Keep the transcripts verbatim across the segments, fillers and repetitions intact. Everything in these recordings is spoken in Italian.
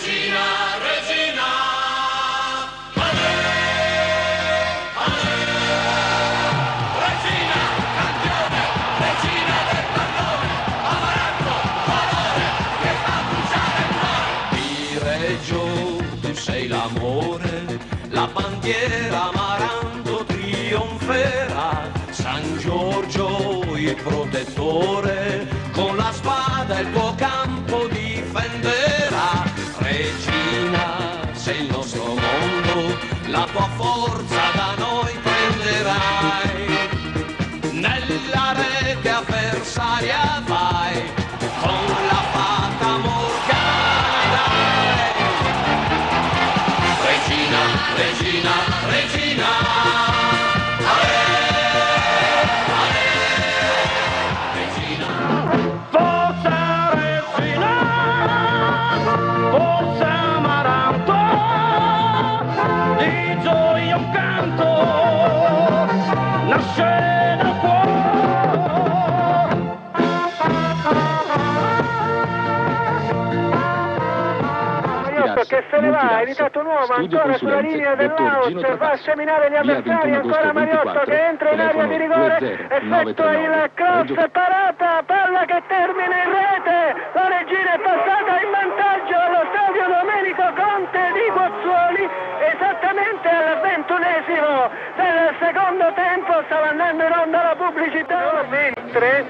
Regina, Regina, Ale, Ale, Regina, campione, Regina del pallone, amaranto, colore, che fa bruciare il cuore. Di Reggio tu sei l'amore, la bandiera amaranto trionferà, San Giorgio il protettore, con la spada il tuo campo difenderà. Regina, sei il nostro mondo, la tua forza da noi prenderai. Nella rete avversaria vai, con la fata morgana dai. Regina, Regina, Regina, che se ne va, è entrato un uomo ancora sulla linea dell'out, va a seminare gli avversari, ancora Mariotto che entra in area di rigore, effettua il cross, parata, palla che termina in rete, la Regina è passata in vantaggio allo stadio Domenico Conte di Pozzuoli, esattamente al ventunesimo del secondo tempo. Stava andando in onda la pubblicità, mentre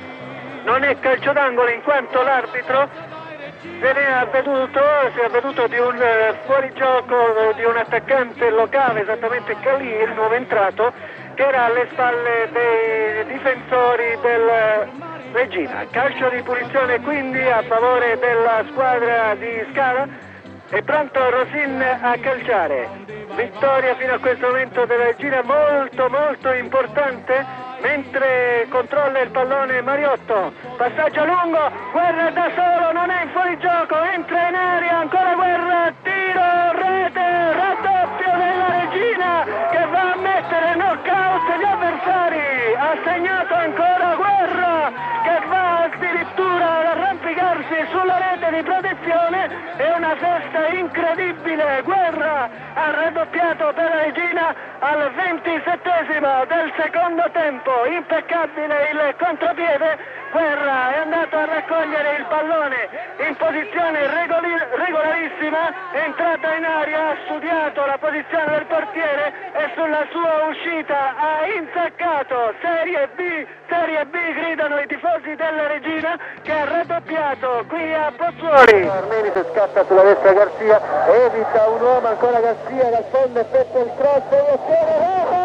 non è calcio d'angolo in quanto l'arbitro se ne è avveduto, si è avveduto di un uh, fuorigioco di un attaccante locale, esattamente Calì, il nuovo entrato, che era alle spalle dei difensori del Regina. Calcio di punizione quindi a favore della squadra di Scala. È pronto Rosin a calciare. Vittoria fino a questo momento della Regina, molto molto importante, mentre controlla il pallone Mariotto. Passaggio lungo, Guerra da solo, non è in fuorigioco, entra in area, ancora Guerra, tiro, rete, raddoppio della Regina che va a mettere knockout gli avversari. Ha segnato ancora Guerra che va addirittura ad arrampicarsi sulla rete di protezione, e una festa incredibile. Guerra ha raddoppiato per la Regina al ventisettesimo del secondo tempo, impeccabile il contropiede. Guerra è andato a raccogliere il pallone in posizione regoli- regolarissima, è entrata in aria, ha studiato la posizione del portiere e sulla sua uscita ha insaccato. Serie B, Serie B gridano i tifosi della Regina, che ha raddoppiato qui a Pozzuoli. Armeni si scatta sulla destra Garzia, evita un uomo, ancora Garzia dal fondo, effettua il cross e ottiene rete!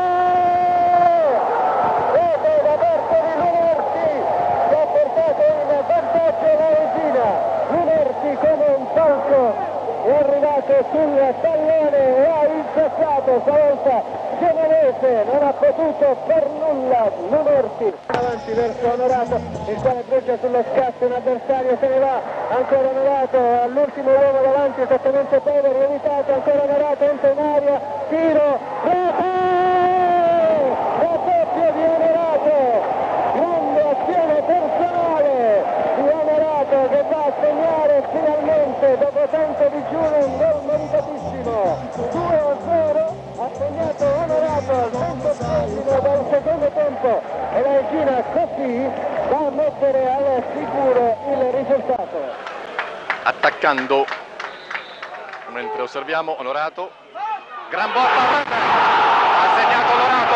Rete da parte di Lunerti, che ha portato in vantaggio la Regina. Lunerti come un falco è arrivato sul pallone e ha insaccato, stavolta Genovese non ha potuto per nulla. Lunerti avanti verso Onorato, il quale breggia sullo scatto, un avversario se ne va, ancora Onorato all'ultimo uomo davanti, esattamente Poveri, evitato, ancora Onorato, entra in aria, tiro, rete, raddoppio di Onorato, grande azione personale di Onorato che va a segnare finalmente dopo tanto digiuno un gol meritatissimo. Due a zero ha segnato Onorato al ventesimo del secondo tempo, e la Regina così va a mettere al sicuro il risultato. Attaccando, mentre osserviamo Onorato, gran botta, ha segnato Onorato,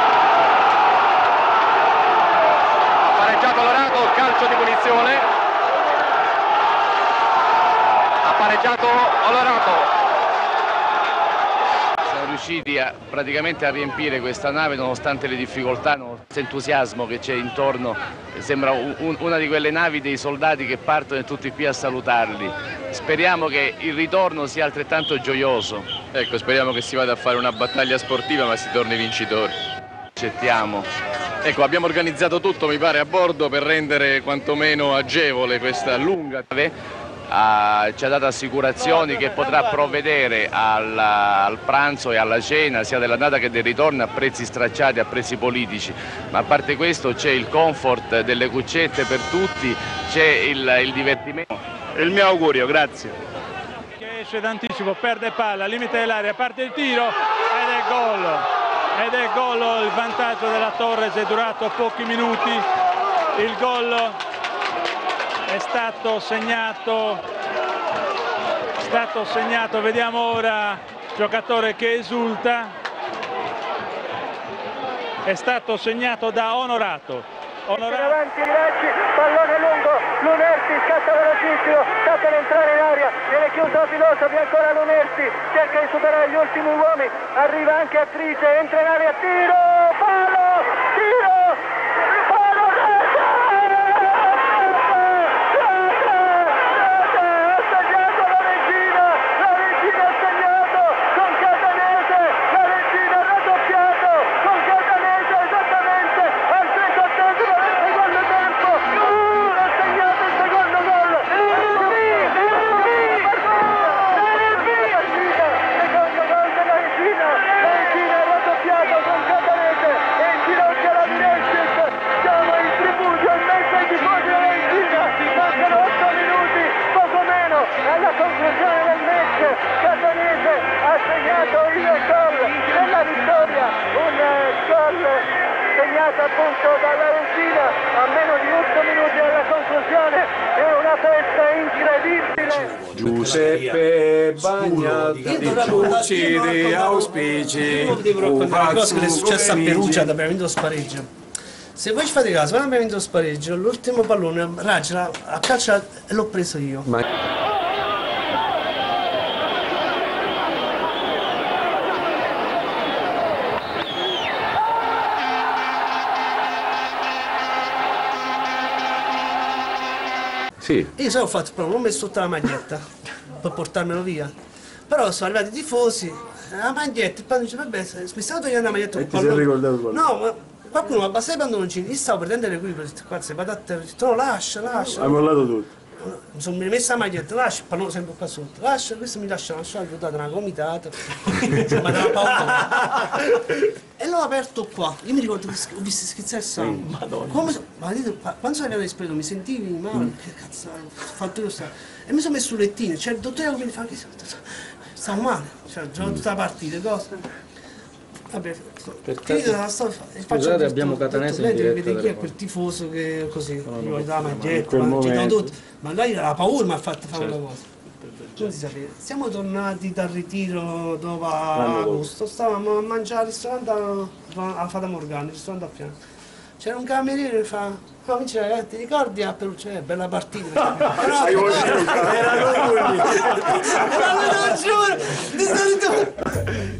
ha pareggiato Onorato, calcio di punizione, ha pareggiato Onorato. Siamo riusciti a, praticamente a riempire questa nave nonostante le difficoltà, nonostante l'entusiasmo che c'è intorno. Sembra un, una di quelle navi dei soldati che partono e tutti qui a salutarli. Speriamo che il ritorno sia altrettanto gioioso. Ecco, speriamo che si vada a fare una battaglia sportiva ma si torni vincitori. Accettiamo. Ecco, abbiamo organizzato tutto, mi pare, a bordo per rendere quantomeno agevole questa lunga nave. Uh, ci ha dato assicurazioni che potrà provvedere al, al pranzo e alla cena sia dell'andata che del ritorno a prezzi stracciati, a prezzi politici, ma a parte questo c'è il comfort delle cuccette per tutti, c'è il, il divertimento. Il mio augurio, grazie. esce d'anticipo, perde palla, limite dell'area, parte il tiro ed è gol. Ed è gol, il vantaggio della Torres è durato pochi minuti. Il gol è stato segnato, è stato segnato, vediamo ora il giocatore che esulta. È stato segnato da Onorato. Onorato. Avanti Raggi, pallone lungo, Lunerti scatta velocissimo, sta per entrare in aria, viene chiuso a filosofo, ancora Lunerti, cerca di superare gli ultimi uomini, arriva anche Attrice, entra in aria, tiro, palo, tiro, palo, rete, ha segnato la Regina, la Regina ha segnato con Catanese, la Regina ha raddoppiato con Catanese esattamente al trentottesimo del secondo tempo, uh, ha segnato il secondo gol, secondo gol della Regina, la Regina ha raddoppiato con Catanese e in ginocchio la Vinicius, siamo in tributo in mezzo ai tifosi della Regina, mancano otto minuti, poco meno, alla conclusione del match, Catanese ha segnato il gol della vittoria, un gol segnato appunto dalla Regina a meno di otto minuti dalla conclusione, è una festa incredibile. Giuseppe Bagnati di ciucci di auspici. Io devo raccontare una cosa che è successa a Perugia da abbiamo vinto lo spareggio. Se voi ci fate caso, quando abbiamo vinto lo spareggio, l'ultimo pallone Raggi a calcia e l'ho preso io. Ma... Sì. Io so, ho fatto proprio, l'ho messo sotto la maglietta per portarmelo via. Però sono arrivati i tifosi, la maglietta, il padre dice, vabbè, mi stavo togliendo la maglietta e ti sei ricordato quello? No, ma qualcuno mi abbassa i pantaloncini, io stavo prendendo le qui, qua se vado a terra, ho detto no, lascia, lascia. Hai mollato tutto? Mi sono messa la maglietta, lascia, il pallone sempre qua sotto, lascia, questo mi lascia lasciare, ho dato una gomitata, ma dava paura. E l'ho aperto qua, io mi ricordo che ho visto schizzare il sangue. Madonna. Come, ma dite, quando sono arrivato all'espedito mi sentivi male, mm. che cazzo, ho fatto io stare. E mi sono messo sul lettino, c'è il dottore che mi fa che stavo male, cioè, gioco tutta la partita, cosa. Vabbè, finita la storia, scusate, abbiamo Catanese in diretta. Lei deve vedere chi è quel tifoso che così, gli dà la maglietta, ma, ma lei ha paura, mi ha fatto fare una cosa. Non si sapeva. Siamo tornati dal ritiro dopo agosto, stavamo a mangiare al ristorante a Fata Morgana, il ristorante a fianco. C'era un cameriere che fa, no, mi diceva, ti ricordi a Perugia? È bella partita. Era lui! Era lui, non giuro! Di solito...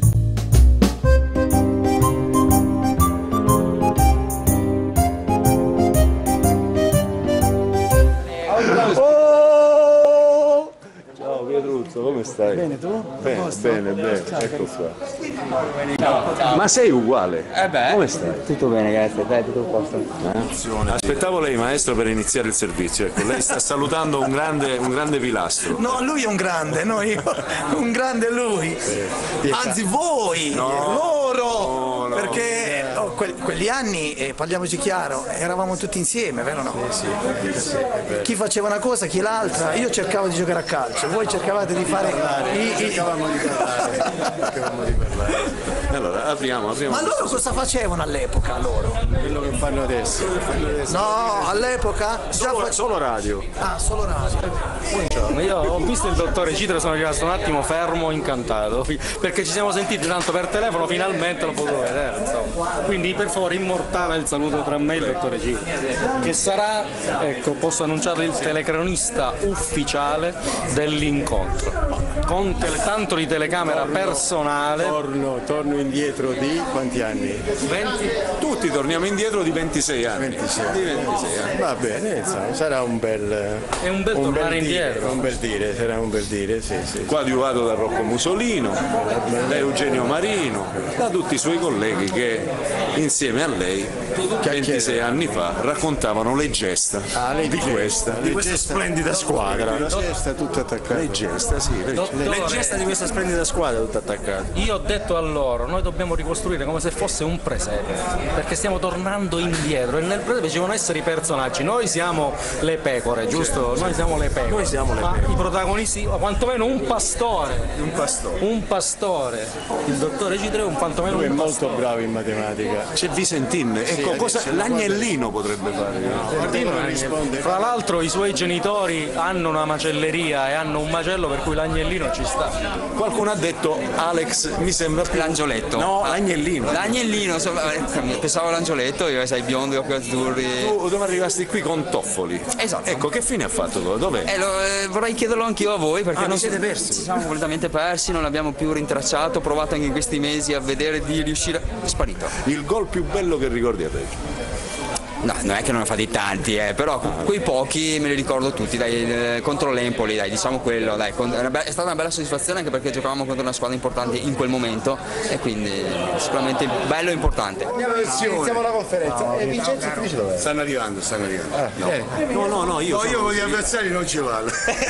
Oh! Ciao Pietruzzo, come stai? Bene, tu? Bene, bene, bene, ecco qua. Ciao. Ma sei uguale? Eh beh. Come stai? Tutto bene, grazie, dai, tutto a posto. Eh? Aspettavo lei, maestro, per iniziare il servizio. Ecco, lei sta salutando un grande, un grande pilastro. No, lui è un grande, no io. Un grande lui. Anzi, voi, no. loro. No, no. Perché oh, que quegli anni, eh, parliamoci chiaro, eravamo tutti insieme, vero o no? Sì, sì, sì, chi faceva una cosa, chi l'altra. Io cercavo di giocare a calcio, voi cercavate di fare i, i... cercavamo di parlare, cercavamo di parlare. Allora, apriamo, apriamo. Ma loro cosa facevano all'epoca, loro? Quello che fanno adesso. adesso. No, all'epoca solo, solo radio. Ah, solo radio. Buongiorno, io ho visto il dottore Citro, sono rimasto un attimo fermo, incantato, perché ci siamo sentiti tanto per telefono, finalmente lo potevo vedere, insomma. Quindi per favore immortale il saluto tra me e il dottore Citro, che sarà, ecco, posso annunciare, il telecronista ufficiale dell'incontro, con tele, tanto di telecamera personale. Torno, torno indietro di quanti anni? venti? Tutti torniamo indietro di ventisei anni. ventisei. Di ventisei anni. Va bene, insomma, sarà un bel... È un bel un tornare bel indietro. Dire, un bel dire, sarà un bel dire, sì, sì. Coadiuvato da Rocco Musolino, da Eugenio Marino, da tutti i suoi colleghi che insieme a lei ventisei anni fa raccontavano le gesta ah, le di questa, di questa splendida squadra. La gesta tutta attaccata. Le gesta, sì, le, Dottore, le gesta di questa splendida squadra tutta attaccata. Io ho detto a loro, noi dobbiamo ricostruire come se fosse un presepe, perché stiamo tornando indietro e nel presepe ci devono essere i personaggi. Noi siamo le pecore, giusto? Noi siamo le pecore. Noi siamo le Ma pecore. i protagonisti, o quantomeno un pastore. Un pastore. Un pastore. Il dottore Citre è un quantomeno Lui un è molto pastore. bravo in matematica. C'è Visentin, ecco Sì, cosa adesso l'agnellino potrebbe fare. No, risponde. Fra l'altro i suoi genitori hanno una macelleria e hanno un macello per cui l'agnellino ci sta. Qualcuno ha detto Alex, mi sembra più... L'angioletto. No, l'agnellino. L'agnellino, so- pensavo all'angioletto, io sai, biondo, occhi azzurri. Tu dove arrivasti qui con Toffoli? Esatto. Ecco, che fine ha fatto? Dov'è? Eh, lo, eh, vorrei chiederlo anch'io a voi perché Ah, non vi siete ci persi? siamo completamente persi, non l'abbiamo più rintracciato, ho provato anche in questi mesi a vedere di riuscire. È sparito. Il gol più bello che ricordi a Reggio? No, non è che non ne fate tanti, eh, però quei pochi me li ricordo tutti, dai, eh, contro l'Empoli, dai, diciamo quello, dai, con- è stata una bella soddisfazione anche perché giocavamo contro una squadra importante in quel momento e quindi sicuramente bello e importante. Iniziamo la conferenza. E Vincenzo ti dice dov'è? Stanno arrivando, stanno arrivando. No, No, no, no, io no, io sono- con gli avversari non ci vado.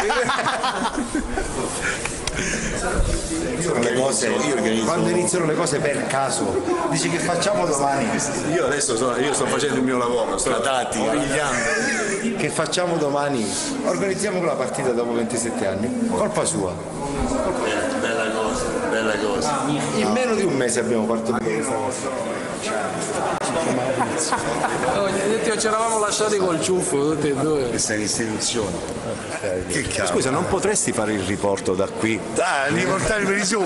Le cose, quando iniziano le cose per caso, dici che facciamo domani? Io adesso sono, io sto facendo il mio lavoro, sto dati. Che facciamo domani? Organizziamo quella partita dopo ventisette anni, colpa sua. Bella cosa, bella cosa. In meno di un mese abbiamo partorito questa cosa. Ci eravamo lasciati col ciuffo tutti e due. Questa è l'istituzione. Che cavolo. Scusa, non potresti fare il riporto da qui? Dai, riportare per i su.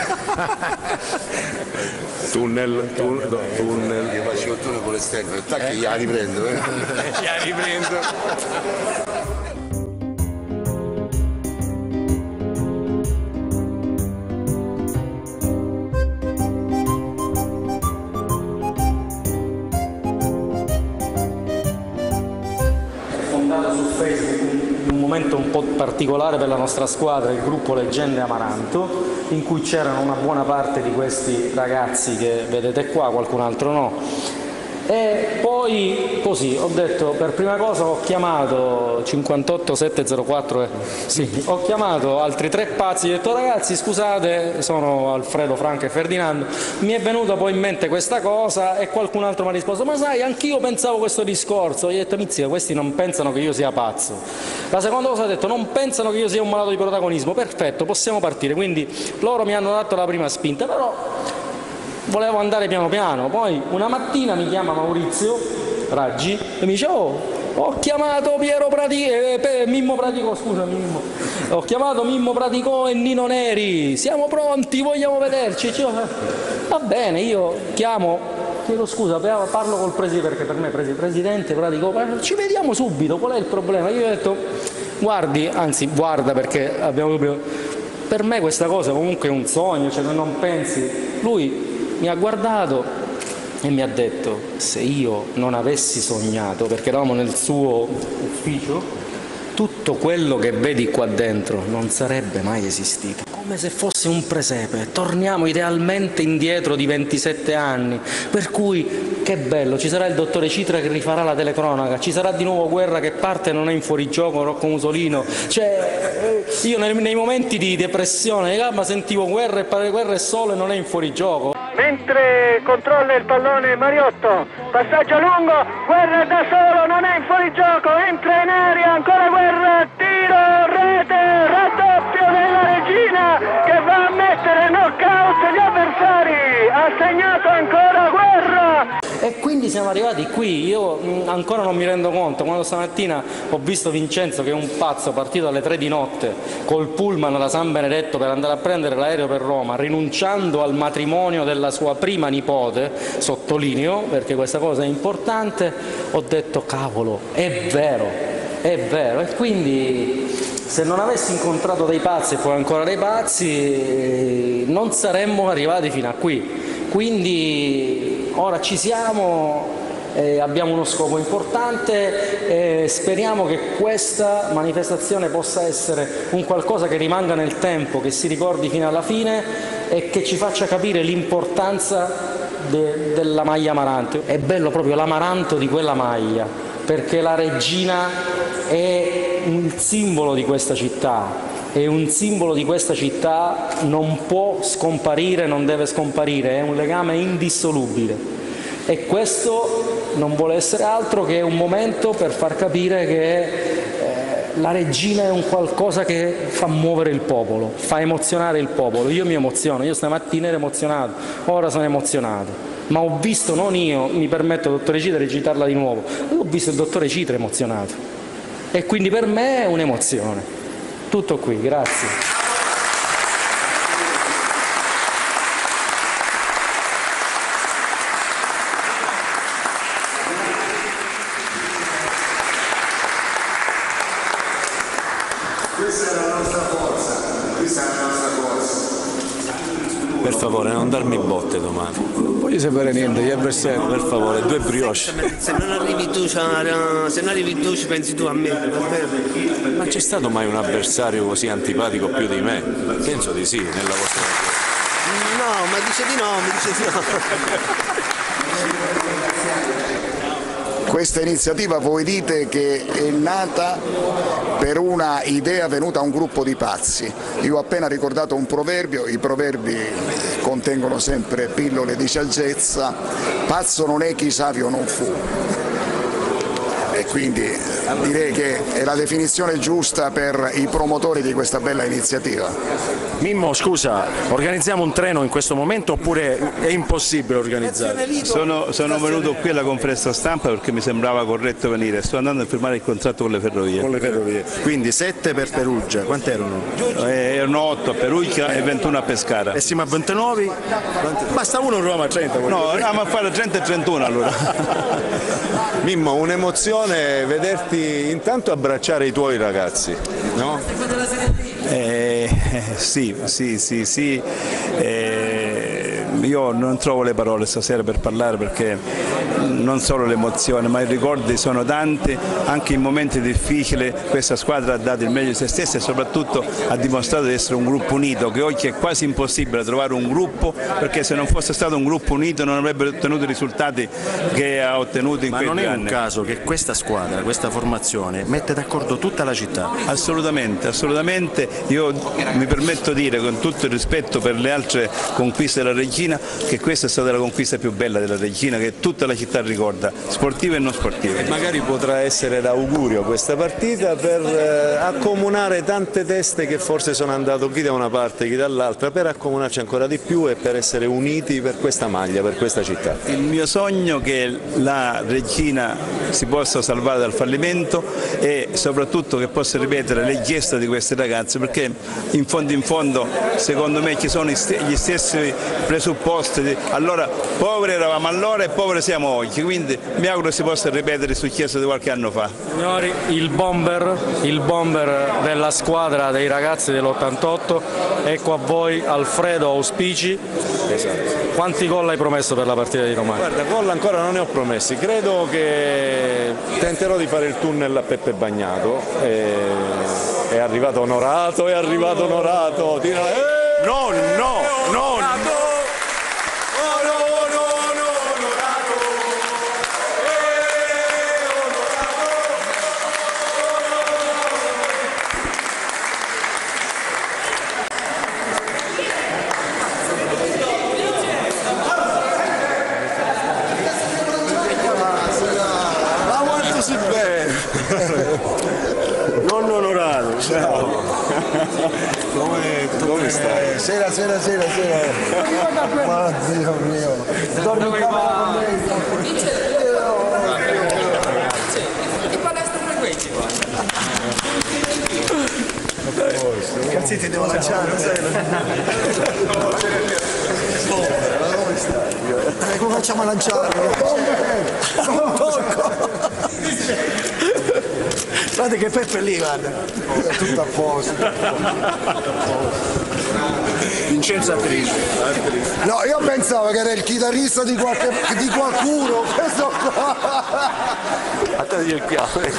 Tunnel, tunnel, tunnel. Io faccio il tunnel con l'esterno, e tacchi gliela riprendo. Eh. Gliela riprendo. Su Facebook in un momento un po' particolare per la nostra squadra, il gruppo Leggende Amaranto, in cui c'erano una buona parte di questi ragazzi che vedete qua, qualcun altro no. E poi così ho detto, per prima cosa ho chiamato cinquantotto sette zero quattro, eh, sì, ho chiamato altri tre pazzi e ho detto ragazzi scusate, sono Alfredo, Franco e Ferdinando, mi è venuta poi in mente questa cosa e qualcun altro mi ha risposto ma sai anch'io pensavo questo discorso, gli ho detto Mizzica, questi non pensano che io sia pazzo. La seconda cosa ho detto non pensano che io sia un malato di protagonismo, perfetto, possiamo partire, quindi loro mi hanno dato la prima spinta, però volevo andare piano piano. Poi una mattina mi chiama Maurizio Raggi e mi dice oh, ho chiamato Piero Pratico, eh, Mimmo Pratico, scusami Mimmo, ho chiamato Mimmo Pratico e Nino Neri, siamo pronti, vogliamo vederci. Cioè, va bene, io chiamo, chiedo scusa, parlo col presidente, perché per me presidente Pratico, ci vediamo subito, qual è il problema? Io ho detto guardi, anzi guarda perché abbiamo per me questa cosa comunque è un sogno, cioè non pensi. Lui mi ha guardato e mi ha detto se io non avessi sognato, perché eravamo nel suo ufficio, tutto quello che vedi qua dentro non sarebbe mai esistito. Come se fosse un presepe, torniamo idealmente indietro di ventisette anni, per cui che bello, ci sarà il dottore Citra che rifarà la telecronaca, ci sarà di nuovo Guerra che parte e non è in fuorigioco, Rocco Musolino, cioè io nei, nei momenti di depressione di gamma sentivo Guerra e padre Guerra e solo e non è in fuorigioco. Mentre controlla il pallone Mariotto, passaggio lungo, Guerra da solo, non è in fuorigioco, entra in aria, ancora Guerra, tiro, rete, raddoppio della Regina che va a mettere knockout gli avversari, ha segnato ancora Guerra. E quindi siamo arrivati qui, io mh, ancora non mi rendo conto, quando stamattina ho visto Vincenzo che è un pazzo partito alle tre di notte col pullman da San Benedetto per andare a prendere l'aereo per Roma, rinunciando al matrimonio della sua prima nipote, sottolineo perché questa cosa è importante, ho detto cavolo, è vero, è vero, e quindi se non avessi incontrato dei pazzi e poi ancora dei pazzi non saremmo arrivati fino a qui. Quindi ora ci siamo, eh, abbiamo uno scopo importante e speriamo che questa manifestazione possa essere un qualcosa che rimanga nel tempo, che si ricordi fino alla fine e che ci faccia capire l'importanza de, della maglia Amaranto. È bello proprio l'amaranto di quella maglia, perché la Regina è un simbolo di questa città. È un simbolo di questa città, non può scomparire, non deve scomparire, è un legame indissolubile. E questo non vuole essere altro che un momento per far capire che eh, la Regina è un qualcosa che fa muovere il popolo, fa emozionare il popolo. Io mi emoziono, io stamattina ero emozionato, ora sono emozionato. Ma ho visto, non io, mi permetto, dottore Citre, di citarla di nuovo, ho visto il dottore Citre emozionato. E quindi per me è un'emozione. Tutto qui, grazie. Questa è la nostra forza, questa è la nostra forza. Per favore, non darmi botte domani. Non voglio sapere niente, gli avversari. Per favore, due brioche. Se non arrivi tu, se non arrivi tu ci pensi tu a me, va bene? Ma c'è stato mai un avversario così antipatico più di me? Penso di sì, nella vostra vita. No, ma dice di no, mi dice di no. Questa iniziativa voi dite che è nata per una idea venuta a un gruppo di pazzi. Io ho appena ricordato un proverbio, i proverbi contengono sempre pillole di saggezza, pazzo non è chi savio non fu. E quindi direi che è la definizione giusta per i promotori di questa bella iniziativa. Mimmo, scusa, organizziamo un treno in questo momento oppure è impossibile organizzare? Sono, sono venuto qui alla conferenza stampa perché mi sembrava corretto venire, sto andando a firmare il contratto con le ferrovie. Con le ferrovie, quindi sette per Perugia, quant'erano? Eh, erano otto a Perugia e ventuno a Pescara. E siamo a ventinove? Basta uno, Roma a trenta. No, andiamo a fare trenta e trentuno allora. Mimmo, un'emozione vederti intanto abbracciare i tuoi ragazzi, no? Eh, sì, sì, sì, sì. Eh, io non trovo le parole stasera per parlare perché non solo l'emozione ma i ricordi sono tanti, anche in momenti difficili questa squadra ha dato il meglio di se stessa e soprattutto ha dimostrato di essere un gruppo unito, che oggi è quasi impossibile trovare un gruppo, perché se non fosse stato un gruppo unito non avrebbe ottenuto i risultati che ha ottenuto in ma quei due anni. Ma non è un caso che questa squadra, questa formazione mette d'accordo tutta la città? Assolutamente, assolutamente. Io mi permetto di dire, con tutto il rispetto per le altre conquiste della Regina, che questa è stata la conquista più bella della Regina, che tutta la città ricorda, sportiva e non sportiva. E magari potrà essere l'augurio questa partita per eh, accomunare tante teste che forse sono andate chi da una parte chi dall'altra, per accomunarci ancora di più e per essere uniti per questa maglia, per questa città. Il mio sogno è che la Regina si possa salvare dal fallimento e soprattutto che possa ripetere le gesta di questi ragazzi, perché in fondo in fondo secondo me ci sono gli stessi presupposti. Allora poveri eravamo allora e poveri siamo oggi, quindi mi auguro si possa ripetere il successo di qualche anno fa. Signori, il bomber, il bomber della squadra dei ragazzi dell'ottantotto, ecco a voi Alfredo Auspici. Esatto. Quanti gol hai promesso per la partita di domani? Guarda, gol ancora non ne ho promessi, credo che tenterò di fare il tunnel a Peppe Bagnato. E... è arrivato Onorato, è arrivato Onorato. Tira... Eh! No, no, no, no. Nonno Onorato, ciao. Come, come stai? Sera, sera, sera, sera. Ma Dio mio. Dormi in camera con me. Che palestra frequenti qua? Cazzi ti devo lanciare, sai? Come stai? Come facciamo a lanciare? Non tocco. Guarda che Peppe lì, guarda. È tutto a posto. Vincenzo Attrice. No, io pensavo che era il chitarrista di, qualche, di qualcuno, questo qua. A te il chiave.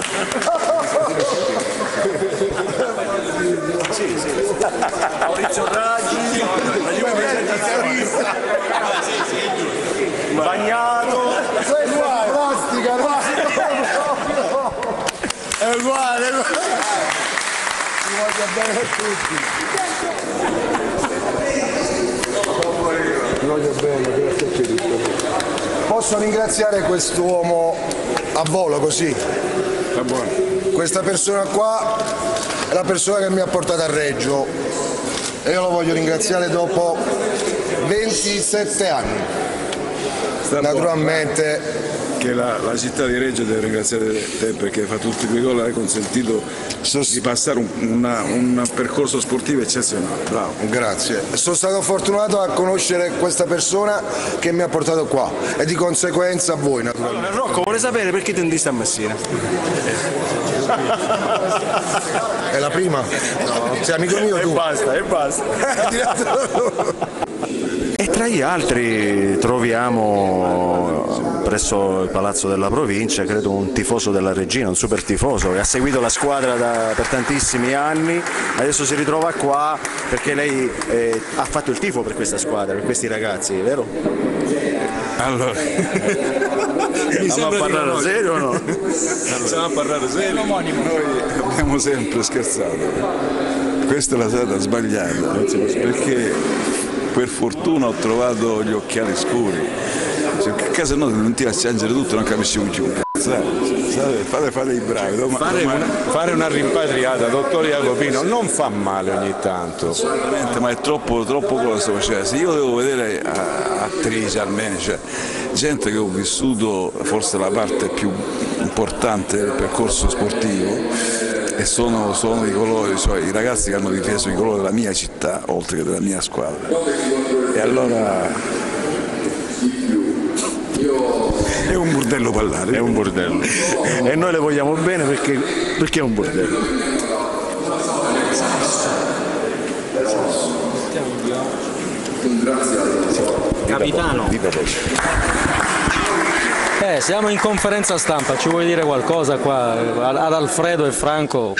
Sì, sì. Maurizio Raggi, la Juve è il chitarrista. Sì, sì. bene a tutti. Ti voglio bene, grazie a te. Posso ringraziare quest'uomo a volo così? Va buono. Questa persona qua è la persona che mi ha portato a Reggio e io lo voglio ringraziare dopo ventisette anni. Sta Naturalmente che la, la città di Reggio deve ringraziare te perché fa tutti quei gol, hai consentito di passare un, una, un percorso sportivo eccezionale. Bravo. Grazie. Sono stato fortunato a conoscere questa persona che mi ha portato qua e di conseguenza a voi naturalmente. Allora, Rocco vuole sapere perché ti indisti a Messina. È la prima? No. Sei amico mio tu? E basta, e basta. E tra gli altri troviamo presso il Palazzo della Provincia, credo un tifoso della Regina, un super tifoso che ha seguito la squadra da, per tantissimi anni, adesso si ritrova qua perché lei eh, ha fatto il tifo per questa squadra, per questi ragazzi, vero? Allora, stiamo a parlare serio o no? Allora, stiamo a parlare serio. Noi abbiamo sempre scherzato. Questa è la strada sbagliata, perché per fortuna ho trovato gli occhiali scuri. Se a casa no non ti lasci piangere tutto, non capisci un cazzo. Fate, fate i bravi. Fare una, fare una rimpatriata, dottor Jacopino, non fa male ogni tanto. Assolutamente, ma è troppo, troppo cosa faceva. Se io devo vedere attrici almeno, cioè gente che ho vissuto forse la parte più importante del percorso sportivo e sono, sono i, colori, cioè i ragazzi che hanno difeso i colori della mia città oltre che della mia squadra. E allora è un bordello parlare. È un bordello. E noi le vogliamo bene perché, perché è un bordello. Capitano. Eh, siamo in conferenza stampa, ci vuoi dire qualcosa qua ad Alfredo e Franco?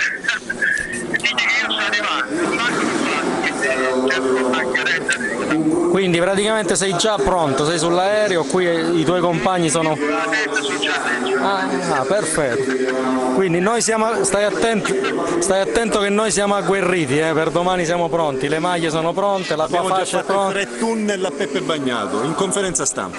Quindi praticamente sei già pronto, sei sull'aereo, qui i tuoi compagni sono... Ah, ah, perfetto. Quindi noi siamo, stai attento, stai attento che noi siamo agguerriti, eh, per domani siamo pronti, le maglie sono pronte, la tua fascia è pronta. Tre tunnel a Peppe Bagnato, in conferenza stampa.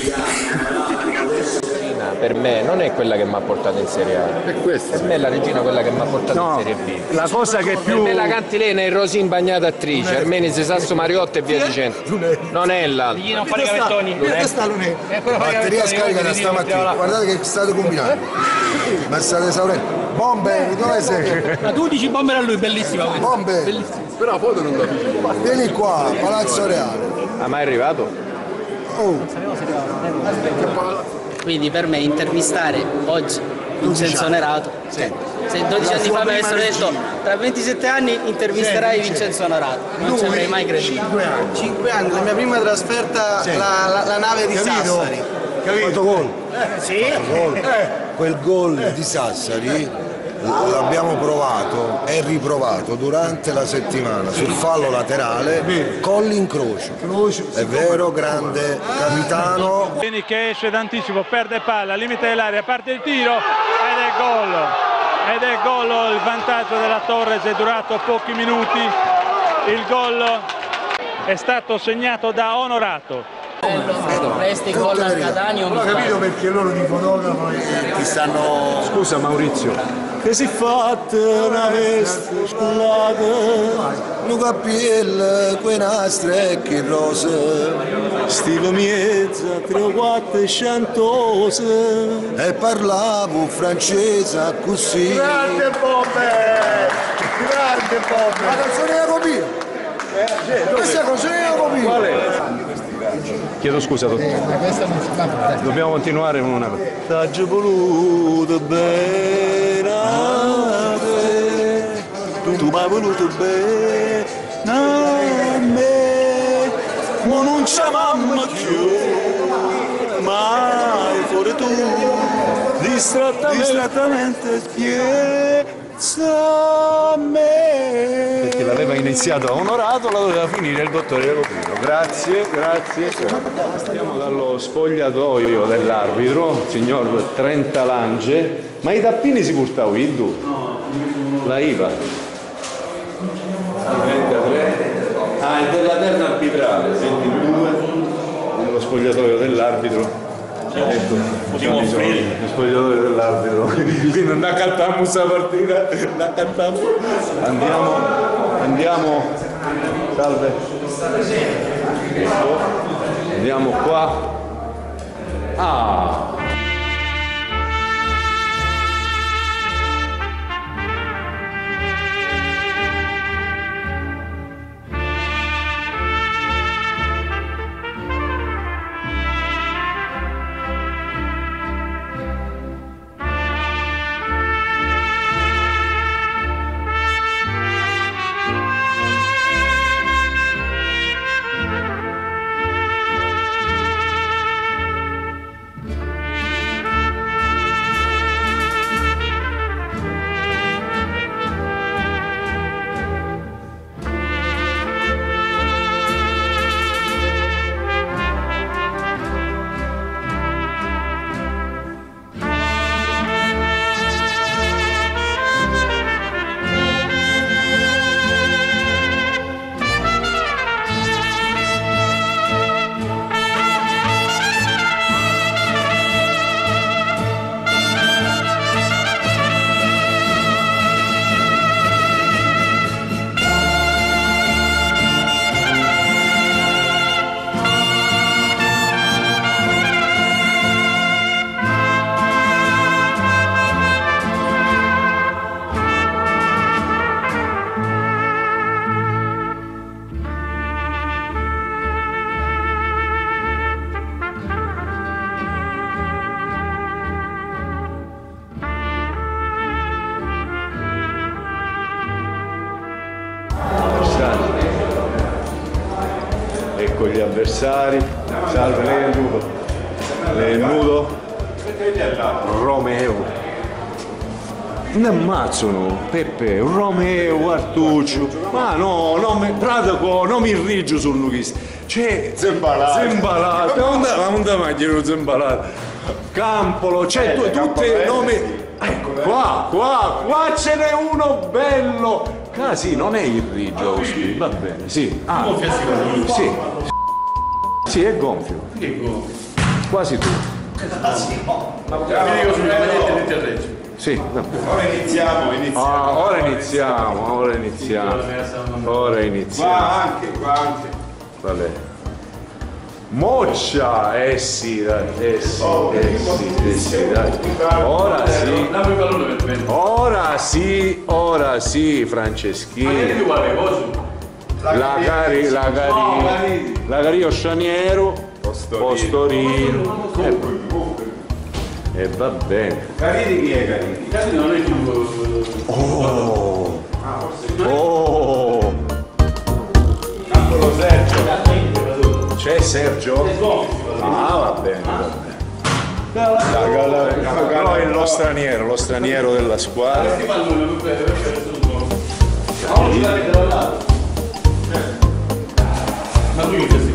Per me non è quella che mi ha portato in Serie A, per me è la Regina quella che mi ha portato no, in Serie B. La cosa che più... Per me la Cantilena è il Rosin Bagnata attrice, Armenese, Sasso, Mariotta e via dicendo. Non è l'altro. Non fare gavettoni. Dove sta Lunè? Batteria scarica da stamattina, guardate che state combinando. Ma state esaurendo. Bomber, dove sei? Ma tu dici bomber a lui, bellissima questa. Bomber. Bellissima. Però foto non lo dici. Vieni qua, Palazzo Reale. Ah, ma è arrivato? Oh. Quindi per me intervistare oggi Vincenzo Onorato, sì. Se dodici anni fa mi avessero detto tra ventisette anni intervisterai sì, Vincenzo Onorato, non ci avrei mai creduto. cinque anni. cinque anni, la mia prima trasferta, sì. la, la, la nave di Capito? Sassari. Capito gol? Eh, sì. Gol. Eh. Quel gol di Sassari l'abbiamo provato e riprovato durante la settimana sul fallo laterale con l'incrocio. È vero, grande capitano. Vieni che esce d'anticipo, perde palla, limite dell'area, parte il tiro ed è gol. Ed è gol, il vantaggio della Torres è durato pochi minuti. Il gol è stato segnato da Onorato. Resti gol al Catania. Non ho capito perché loro di fotografo ti stanno... Scusa Maurizio. Che si è fatta una veste scullata, un cappiello, quei nastri e che rose, stile mezza, tre o quattro centose, e parlavo francese così. Grande Bombe! Grande Bombe! La canzone di Jacopino! Questa è la canzone di Jacopino! Qual è? Chiedo scusa, dottore. Dobbiamo continuare con una cosa. T'ho voluto bene, tu mi hai voluto bene a me, ma non c'è mamma più, mai fuori tu, distrattamente, distrattamente piezza a me. Perché l'aveva iniziato Onorato, la doveva finire il dottore Jacopino. Grazie, grazie. Stiamo dallo spogliatoio dell'arbitro, signor Trentalange. Ma i tappini si portavano? La I V A. ventidue, nello spogliatoio dell'arbitro. Ecco, lo spogliatoio dell'arbitro. Quindi non accattiamo questa partita, non accattiamo. Andiamo, andiamo, salve. Ecco. Andiamo qua. Ah! Ecco gli avversari. Salve, lei è nudo. Lei è nudo. Romeo. Ne ammazzano, Peppe, Romeo, Artuccio. Ma no, non mi, Pratico, non mi rigio sul nuchista. C'è Zembalato. Zembalato. Ma non da mangiare Zembalato. Campolo, c'è eh, tutti i nomi. Ecco, qua, qua, qua ce n'è uno bello. Ah sì, non è il rigio, va bene, sì. Ah, sì. Sì, è gonfio. Quasi tu. Sì, va bene. Ora iniziamo, iniziamo. Ah, ora iniziamo, ora iniziamo. Ora iniziamo. Qua anche, qua anche. Vabbè. Moccia! Eh sì, dai, eh sì, eh sì, eh sì, dai. Ora sì. Ora sì, ora sì, Franceschini. La cari, la cari, la Cario Scianiero, Postorino. E va bene. Carini chi è Carini? Carini non è più. Oh! Oh! Campolo Sergio. C'è Sergio? Ah, va bene, va bene. Però è lo straniero, lo straniero della squadra. Ma lui che si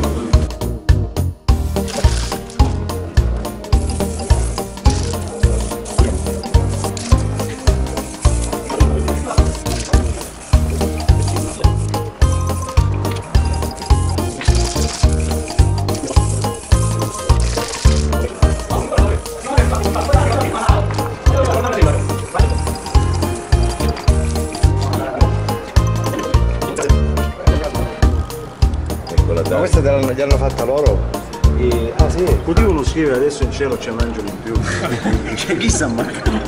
Ma questa te l'hanno, gli hanno fatta loro? E, ah sì? Potevano scrivere adesso in cielo c'è un angelo in più. Cioè chi sta mancando?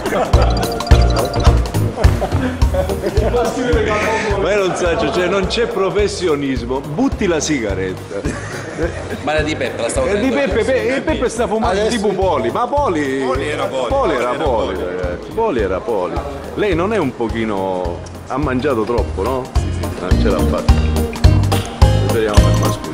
Ma io non so, cioè non c'è professionismo, butti la sigaretta. Ma era di Peppe, la stavo E di Peppe, Pe- e Peppe sta fumando adesso... tipo Poli, ma Poli, Poli era Poli, Poli era Poli, ragazzi, Poli era Poli. Lei non è un pochino, ha mangiato troppo, no? Sì, sì. Non ce l'ha fatta. Vediamo il mascolino.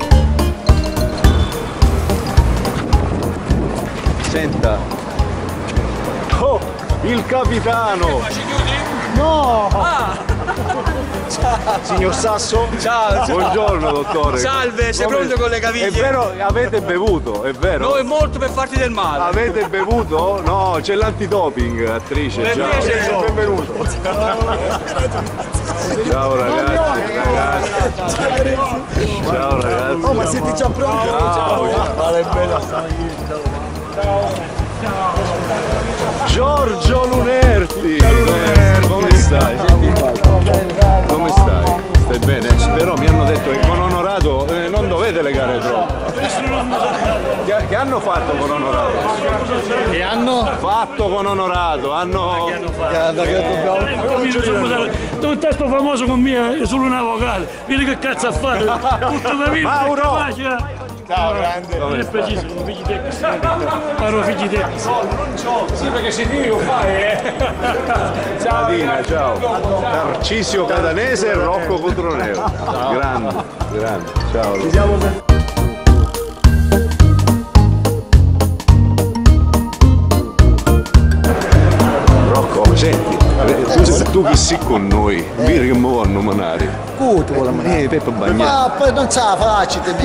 Senta. Oh, il capitano! No! Ah. Signor Sasso? Ciao! Buongiorno dottore! Salve, sei pronto con le caviglie? È vero, avete bevuto, è vero? Noi molto per farti del male! Avete bevuto? No, c'è l'antidoping, attrice, ciao! Benvenuto! Ciao ragazzi, ragazzi! Ciao ragazzi. Oh, ma siete già pronti? Ciao. Vale bene. Giorgio Lunerti. Come stai? Come stai? Stai bene? Però mi hanno detto che con Onorato eh, non dovete legare troppo. Che, che hanno fatto con Onorato? Che hanno fatto con Onorato? Hanno... Che hanno fatto? Un testo famoso con me, solo un avvocato. Vedi che cazzo ha fatto? Mauro! Ciao, grande. Non è preciso, sono figli tecnici. Sono figli tecnici. Sì, perché se ti lo fai, eh. Ciao. Adina, ciao. Tarcisio Catanese e Rocco Cotroneo. Grande, grande. Ciao. Rocco, senti, tu, tu che sei con noi, dire che mi vanno manare. Cuto con la mano. Eh, Peppa Bagnato. Ma poi non sa facile te